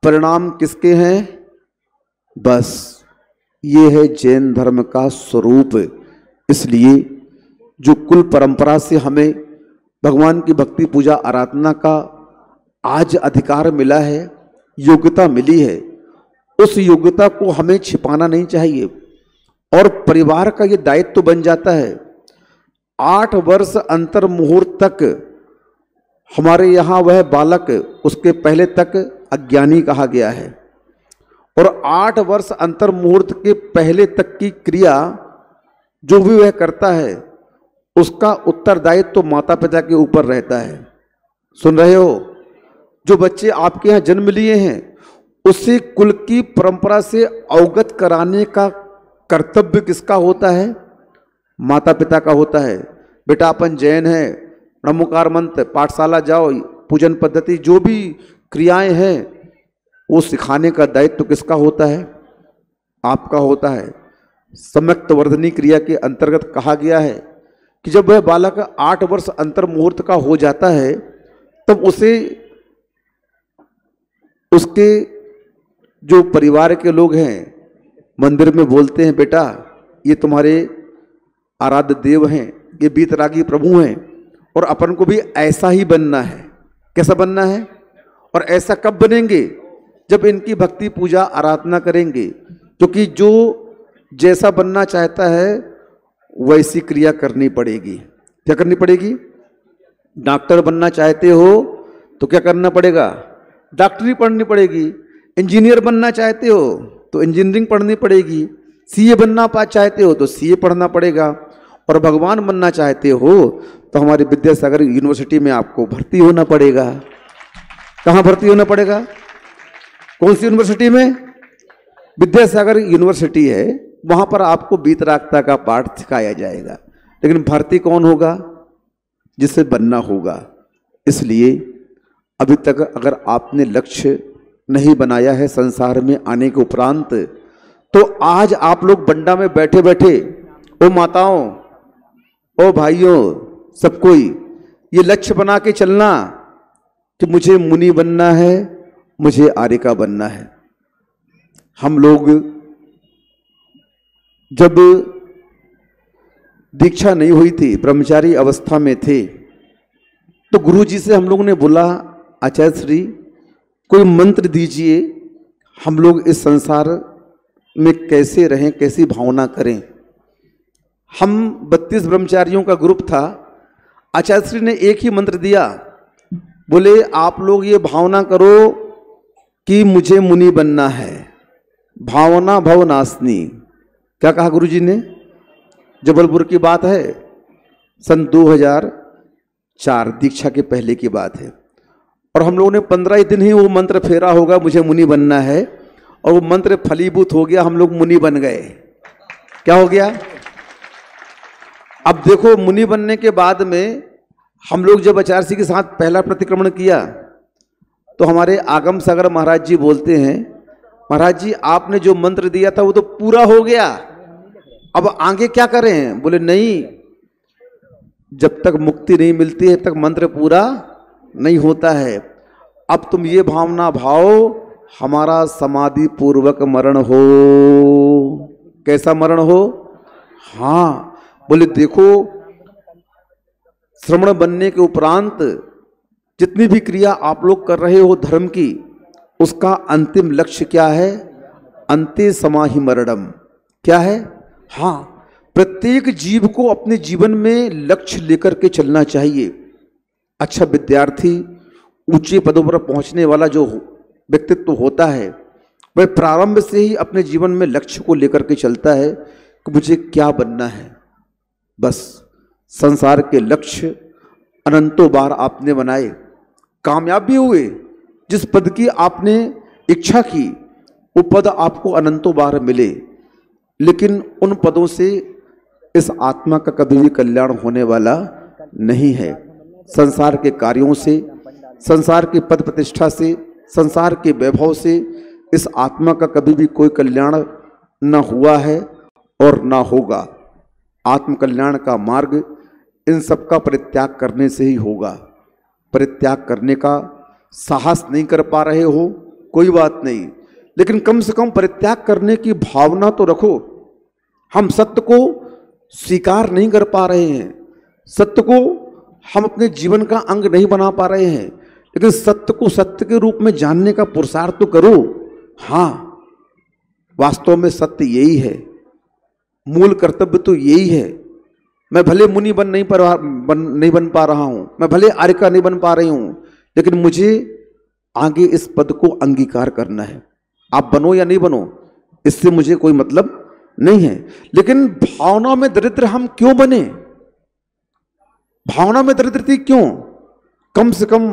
परिणाम किसके हैं? बस ये है जैन धर्म का स्वरूप। इसलिए जो कुल परंपरा से हमें भगवान की भक्ति पूजा आराधना का आज अधिकार मिला है, योग्यता मिली है, उस योग्यता को हमें छिपाना नहीं चाहिए। और परिवार का ये दायित्व बन जाता है। 8 वर्ष अंतर मुहूर्त तक हमारे यहाँ वह बालक, उसके पहले तक अज्ञानी कहा गया है, और 8 वर्ष अंतर मुहूर्त के पहले तक की क्रिया जो भी वह करता है उसका उत्तरदायित्व तो माता पिता के ऊपर रहता है। सुन रहे हो? जो बच्चे आपके यहाँ जन्म लिए हैं उसे कुल की परंपरा से अवगत कराने का कर्तव्य किसका होता है? माता पिता का होता है। बेटा अपन जैन है, नमोकार मंत्र, पाठशाला जाओ, पूजन पद्धति जो भी क्रियाएं हैं वो सिखाने का दायित्व किसका होता है? आपका होता है। सम्यक्त वर्धनी क्रिया के अंतर्गत कहा गया है कि जब वह बालक 8 वर्ष अंतर मुहूर्त का हो जाता है तब उसे उसके जो परिवार के लोग हैं मंदिर में बोलते हैं, बेटा ये तुम्हारे आराध्य देव हैं, ये बीतरागी प्रभु हैं, और अपन को भी ऐसा ही बनना है। कैसा बनना है? और ऐसा कब बनेंगे? जब इनकी भक्ति पूजा आराधना करेंगे। क्योंकि जो जैसा बनना चाहता है वैसी क्रिया करनी पड़ेगी। क्या करनी पड़ेगी? डॉक्टर बनना चाहते हो तो क्या करना पड़ेगा? डॉक्टरी पढ़नी पड़ेगी। इंजीनियर बनना चाहते हो तो इंजीनियरिंग पढ़नी पड़ेगी। सीए बनना चाहते हो तो सीए पढ़ना पड़ेगा। और भगवान बनना चाहते हो तो हमारी विद्यासागर यूनिवर्सिटी में आपको भर्ती होना पड़ेगा। कहाँ भर्ती होना पड़ेगा? कौन सी यूनिवर्सिटी में? विद्यासागर यूनिवर्सिटी है, वहाँ पर आपको बीतरागता का पाठ सिखाया जाएगा। लेकिन भर्ती कौन होगा? जिसे बनना होगा। इसलिए अभी तक अगर आपने लक्ष्य नहीं बनाया है संसार में आने के उपरांत, तो आज आप लोग बंडा में बैठे बैठे, ओ माताओं, ओ भाइयों, सब कोई ये लक्ष्य बना के चलना कि मुझे मुनि बनना है, मुझे आर्यिका बनना है। हम लोग जब दीक्षा नहीं हुई थी, ब्रह्मचारी अवस्था में थे, तो गुरु जी से हम लोगों ने बोला, आचार्य श्री कोई मंत्र दीजिए, हम लोग इस संसार में कैसे रहें, कैसी भावना करें। हम 32 ब्रह्मचारियों का ग्रुप था। आचार्य श्री ने एक ही मंत्र दिया, बोले आप लोग ये भावना करो कि मुझे मुनि बनना है, भावना भवनाशनी। क्या कहा गुरु जी ने? जबलपुर की बात है, सन 2004 दीक्षा के पहले की बात है। और हम लोगों ने 15 दिन ही वो मंत्र फेरा होगा, मुझे मुनि बनना है, और वो मंत्र फलीभूत हो गया, हम लोग मुनि बन गए। क्या हो गया? अब देखो, मुनि बनने के बाद में हम लोग जब आचार्य जी के साथ पहला प्रतिक्रमण किया तो हमारे आगम सागर महाराज जी बोलते हैं, महाराज जी आपने जो मंत्र दिया था वो तो पूरा हो गया, अब आगे क्या करें? बोले नहीं, जब तक मुक्ति नहीं मिलती है तब तक मंत्र पूरा नहीं होता है। अब तुम ये भावना भाव हमारा समाधि पूर्वक मरण हो। कैसा मरण हो? हाँ, बोले देखो, श्रमण बनने के उपरांत जितनी भी क्रिया आप लोग कर रहे हो धर्म की, उसका अंतिम लक्ष्य क्या है? अंते समाहि मरणम। क्या है? हाँ, प्रत्येक जीव को अपने जीवन में लक्ष्य लेकर के चलना चाहिए। अच्छा विद्यार्थी, ऊंचे पदों पर पहुंचने वाला जो व्यक्तित्व होता है, वह प्रारंभ से ही अपने जीवन में लक्ष्य को लेकर के चलता है कि मुझे क्या बनना है। बस संसार के लक्ष्य अनंतों बार आपने बनाए, कामयाब भी हुए। जिस पद की आपने इच्छा की वो पद आपको अनंतों बार मिले, लेकिन उन पदों से इस आत्मा का कभी भी कल्याण होने वाला नहीं है। संसार के कार्यों से, संसार के पद प्रतिष्ठा से, संसार के वैभव से इस आत्मा का कभी भी कोई कल्याण न हुआ है और न होगा। आत्म कल्याण का मार्ग इन सब का परित्याग करने से ही होगा। परित्याग करने का साहस नहीं कर पा रहे हो, कोई बात नहीं, लेकिन कम से कम परित्याग करने की भावना तो रखो। हम सत्य को स्वीकार नहीं कर पा रहे हैं, सत्य को हम अपने जीवन का अंग नहीं बना पा रहे हैं, लेकिन सत्य को सत्य के रूप में जानने का पुरुषार्थ तो करो। हाँ, वास्तव में सत्य यही है, मूल कर्तव्य तो यही है। मैं भले मुनि नहीं बन पा रहा हूं, मैं भले आर्यका नहीं बन पा रही हूं, लेकिन मुझे आगे इस पद को अंगीकार करना है। आप बनो या नहीं बनो, इससे मुझे कोई मतलब नहीं है, लेकिन भावना में दरिद्र हम क्यों बने? भावना में दरिद्रता क्यों? कम से कम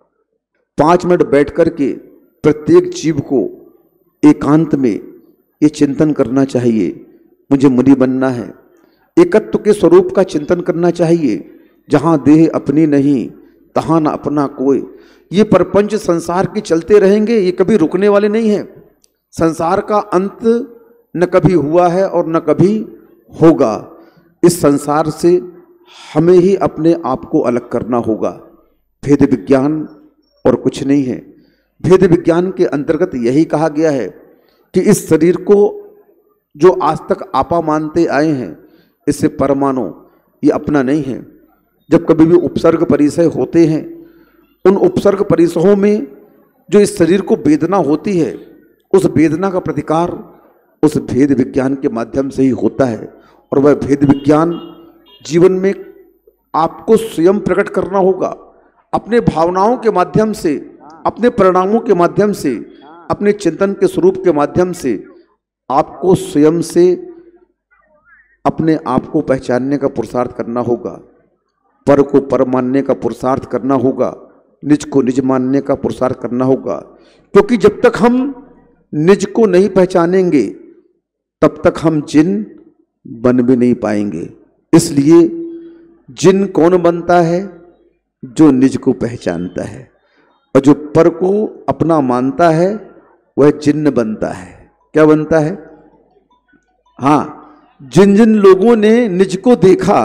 5 मिनट बैठ करके प्रत्येक जीव को एकांत में ये चिंतन करना चाहिए, मुझे मुनि बनना है। एकत्व के स्वरूप का चिंतन करना चाहिए, जहां देह अपनी नहीं तहां न अपना कोई। ये प्रपंच संसार के चलते रहेंगे, ये कभी रुकने वाले नहीं है। संसार का अंत न कभी हुआ है और न कभी होगा। इस संसार से हमें ही अपने आप को अलग करना होगा। भेद विज्ञान और कुछ नहीं है। भेद विज्ञान के अंतर्गत यही कहा गया है कि इस शरीर को जो आज तक आपा मानते आए हैं, इससे परमाणु ये अपना नहीं है। जब कभी भी उपसर्ग परिसय होते हैं, उन उपसर्ग परिसयों में जो इस शरीर को वेदना होती है, उस वेदना का प्रतिकार उस भेद विज्ञान के माध्यम से ही होता है। और वह भेद विज्ञान जीवन में आपको स्वयं प्रकट करना होगा, अपने भावनाओं के माध्यम से, अपने परिणामों के माध्यम से, अपने चिंतन के स्वरूप के माध्यम से आपको स्वयं से अपने आप को पहचानने का पुरुषार्थ करना होगा, पर को पर मानने का पुरुषार्थ करना होगा, निज को निज मानने का पुरुषार्थ करना होगा। क्योंकि जब तक हम निज को नहीं पहचानेंगे, तब तक हम जिन बन भी नहीं पाएंगे। इसलिए जिन कौन बनता है? जो निज को पहचानता है, और जो पर को अपना मानता है वह जिन्न बनता है। क्या बनता है? हाँ, जिन जिन लोगों ने निज को देखा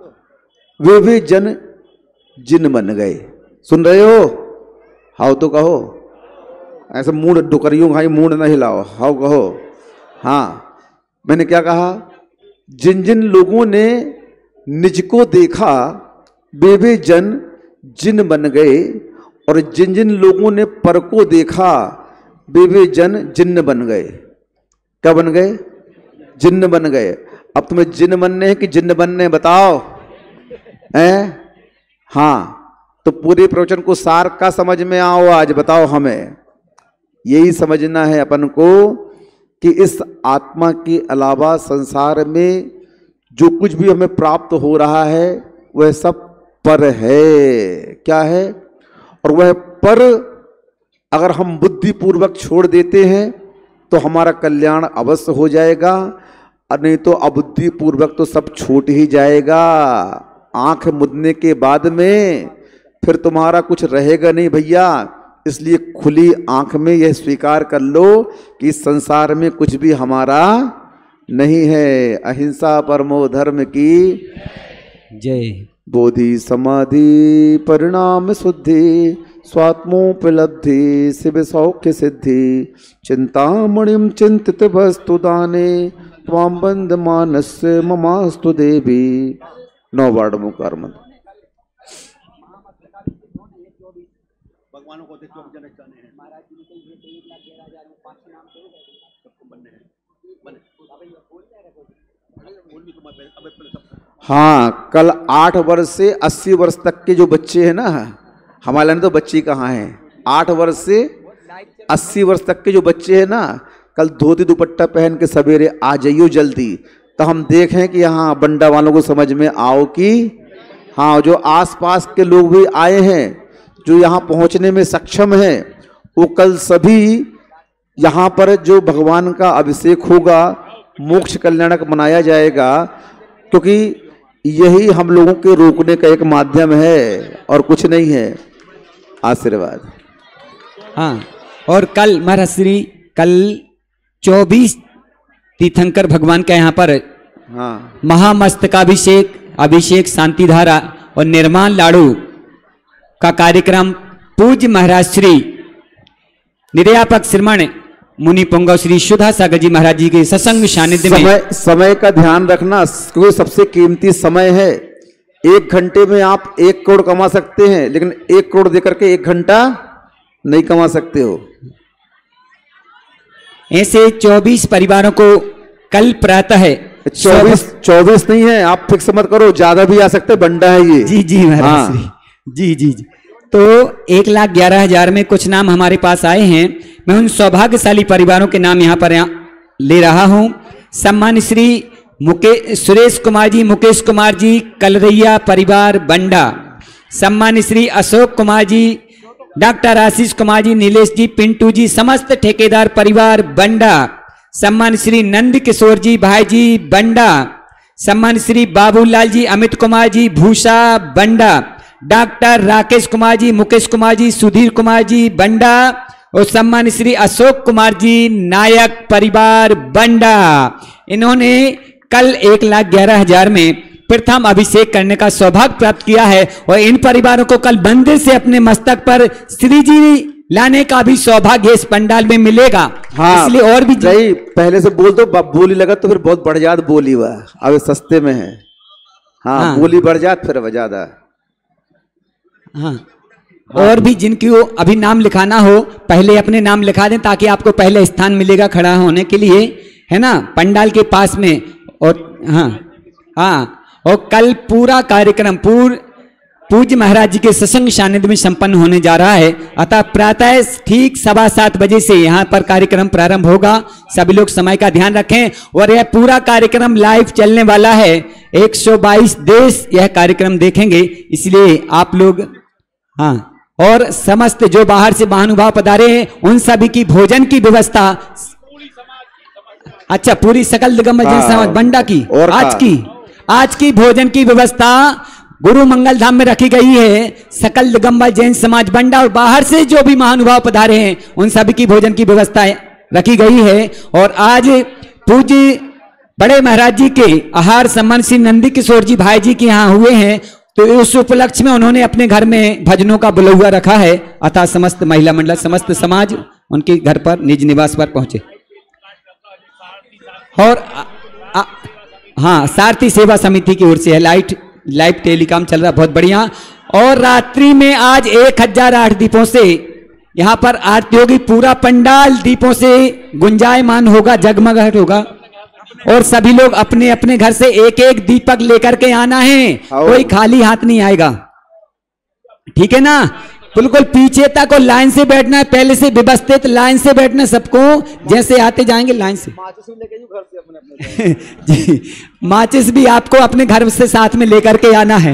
वे जन जिन बन गए। सुन रहे हो? हाउ तो कहो, ऐसे मूड डुकरियों भाई मूड ना हिलाओ, हाउ कहो। हाँ, मैंने क्या कहा? जिन जिन लोगों ने निज को देखा वे जन जिन बन गए, और जिन जिन लोगों ने पर को देखा वे जन जिन्न बन गए। क्या बन गए? जिन्न बन गए। अब तुम्हें जिन्न बनने हैं कि जिन्न बनने हैं, बताओ हैं? हाँ, तो पूरे प्रवचन को सार का समझ में आओ। आज बताओ, हमें यही समझना है अपन को कि इस आत्मा के अलावा संसार में जो कुछ भी हमें प्राप्त हो रहा है वह सब पर है। क्या है? और वह पर अगर हम बुद्धि पूर्वक छोड़ देते हैं तो हमारा कल्याण अवश्य हो जाएगा, और नहीं तो अबुद्धि पूर्वक तो सब छूट ही जाएगा। आंख मुदने के बाद में फिर तुम्हारा कुछ रहेगा नहीं भैया। इसलिए खुली आंख में यह स्वीकार कर लो कि इस संसार में कुछ भी हमारा नहीं है। अहिंसा परमो धर्म की जय। बोधि समाधि परिणाम शुद्धि स्वात्मोपलब्धि शिव सौख्य सिद्धि चिंतामणिम चिंतित वस्तु दाने त्वाम बंद मानस ममास्तु देवी। 9 वार्ड मुकार मंत्र। भगवानों को देखो हम जनक जाने हैं। महाराज जी के लिए 1,11,000 में 5 नाम तो सबको बनने हैं। हाँ, कल 8 वर्ष से 80 वर्ष तक के जो बच्चे हैं ना, हमारे तो बच्ची कहाँ हैं, 8 वर्ष से 80 वर्ष तक के जो बच्चे हैं ना, कल धोती दुपट्टा पहन के सवेरे आ जाइयो जल्दी, तो हम देखें कि यहाँ बंडा वालों को समझ में आओ कि हाँ, जो आसपास के लोग भी आए हैं, जो यहाँ पहुँचने में सक्षम हैं, वो कल सभी यहाँ पर जो भगवान का अभिषेक होगा, मोक्ष कल्याणक मनाया जाएगा। क्योंकि यही हम लोगों के रोकने का एक माध्यम है और कुछ नहीं है। आशीर्वाद। हाँ, और कल महाराज श्री कल 24 तीर्थंकर भगवान का यहाँ पर हाँ, महामस्तकाभिषेक, अभिषेक, शांति धारा और निर्माण लाड़ू का कार्यक्रम पूज्य महाराज श्री निर्यापक श्रमण मुनि पुंगव श्री सुधा सागर जी महाराज जी के सत्संग सानिध्य में समय का ध्यान रखना, क्योंकि सबसे कीमती समय है। 1 घंटे में आप 1 करोड़ कमा सकते हैं, लेकिन 1 करोड़ देकर के 1 घंटा नहीं कमा सकते हो। ऐसे 24 परिवारों को कल प्रातः 24 नहीं है, आप फिक्स मत करो, ज्यादा भी आ सकते, बंडा है ये। जी जी महाराज श्री, जी जी जी। तो 1,11,000 में कुछ नाम हमारे पास आए हैं। मैं उन सौभाग्यशाली परिवारों के नाम यहाँ पर ले रहा हूँ। सम्मान श्री सुरेश कुमार जी, मुकेश कुमार जी, कलरैया परिवार बंडा। सम्मान श्री अशोक कुमार जी, डॉक्टर आशीष कुमार जी, नीलेश जी, पिंटू जी, समस्त ठेकेदार परिवार बंडा। सम्मान श्री नंद किशोर जी भाई जी बंडा। सम्मान श्री बाबूलाल जी, अमित कुमार जी, भूषा बंडा। डॉक्टर राकेश कुमार जी, मुकेश कुमार जी, सुधीर कुमार जी बंडा। और सम्मान श्री अशोक कुमार जी, नायक परिवार बंडा। इन्होंने कल 1,11,000 में प्रथम अभिषेक करने का सौभाग्य प्राप्त किया है। और इन परिवारों को कल मंदिर से अपने मस्तक पर श्री जी लाने का भी सौभाग्य इस पंडाल में मिलेगा। हाँ, इसलिए और भी नहीं, पहले से बोल दो, बोली लगा तो फिर बहुत बढ़ जात बोली हुआ, अब सस्ते में है। हाँ, बोली बढ़ जात फिर ज्यादा। हाँ, और भी जिनकी अभी नाम लिखाना हो पहले अपने नाम लिखा दें, ताकि आपको पहले स्थान मिलेगा खड़ा होने के लिए, है ना, पंडाल के पास में। और हाँ, और कल पूरा कार्यक्रम पूज्य महाराज जी के सत्संग सानिध्य में संपन्न होने जा रहा है। अतः प्रातः ठीक 7:15 बजे से यहाँ पर कार्यक्रम प्रारंभ होगा। सभी लोग समय का ध्यान रखें। और यह पूरा कार्यक्रम लाइव चलने वाला है। 122 देश यह कार्यक्रम देखेंगे, इसलिए आप लोग, हाँ, और समस्त जो बाहर से महानुभाव पधारे हैं उन सभी की भोजन की व्यवस्था, अच्छा, पूरी सकल दिगंबर जैन समाज बंडा की आज की भोजन की व्यवस्था गुरु मंगल धाम में रखी गई है। सकल दिगंबर जैन समाज बंडा और बाहर से जो भी महानुभाव पधारे हैं उन सभी की भोजन की व्यवस्था रखी गई है। और आज पूज्य बड़े महाराज जी के आहार सम्मान श्री नंदी किशोर जी भाई जी के यहाँ हुए हैं, तो उस उपलक्ष्य में उन्होंने अपने घर में भजनों का बुलौआ रखा है। अतः समस्त महिला मंडल, समस्त समाज उनके घर पर निज निवास पर पहुंचे। और हाँ, सारथी सेवा समिति की ओर से है, लाइव टेलीकाम चल रहा, बहुत बढ़िया। और रात्रि में आज 1008 दीपों से यहाँ पर आरती होगी। पूरा पंडाल दीपों से गुंजायमान होगा, जगमगाहट होगा। और सभी लोग अपने अपने घर से एक एक दीपक लेकर के आना है, कोई खाली हाथ नहीं आएगा, ठीक है ना। बिल्कुल पीछे तक और लाइन से बैठना है, पहले से व्यवस्थित लाइन से बैठना सबको, जैसे आते जाएंगे लाइन से। जी, माचिस भी आपको अपने घर से साथ में लेकर के आना है।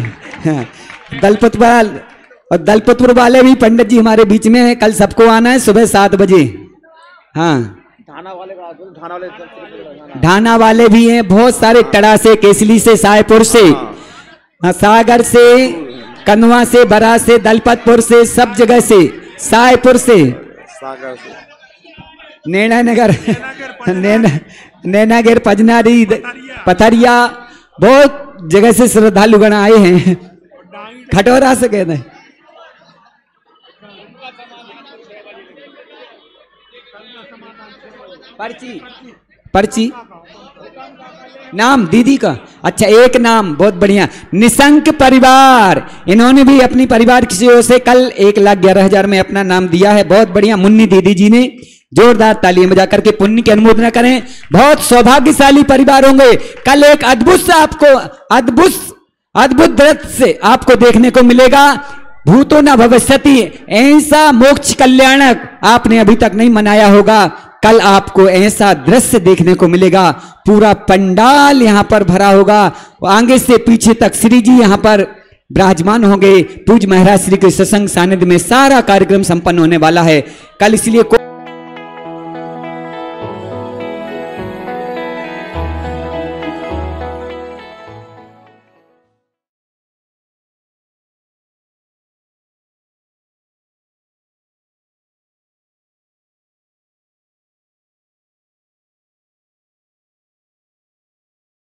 दलपतपुर वाले भी पंडित जी हमारे बीच में है, कल सबको आना है सुबह 7 बजे। हाँ, ढाना वाले भी हैं, बहुत सारे, टड़ा से, केसली से, सायपुर से, सागर से, कन्वा से, बरा से, दलपतपुर से, सब जगह से, सायपुर से, सागर से, नैनागिर, पजनारी, पथरिया, बहुत जगह से श्रद्धालुगण आए हैं। खटोरा से कहते हैं। पर्ची नाम दीदी का, अच्छा, एक नाम, बहुत बढ़िया। निशंक परिवार, इन्होंने भी अपनी परिवार की ओर से कल 1,11,000 में अपना नाम दिया है, बहुत बढ़िया। मुन्नी दीदी जी ने जोरदार तालियां बजा करके पुण्य की अनुमोदना करें। बहुत सौभाग्यशाली परिवार होंगे। कल एक अद्भुत दृश्य से आपको देखने को मिलेगा। भूतो न भविष्यति, ऐसा मोक्ष कल्याणक आपने अभी तक नहीं मनाया होगा। कल आपको ऐसा दृश्य देखने को मिलेगा। पूरा पंडाल यहां पर भरा होगा, आगे से पीछे तक श्री जी यहां पर विराजमान होंगे। पूज्य महाराज श्री के सत्संग सानिध्य में सारा कार्यक्रम संपन्न होने वाला है कल, इसलिए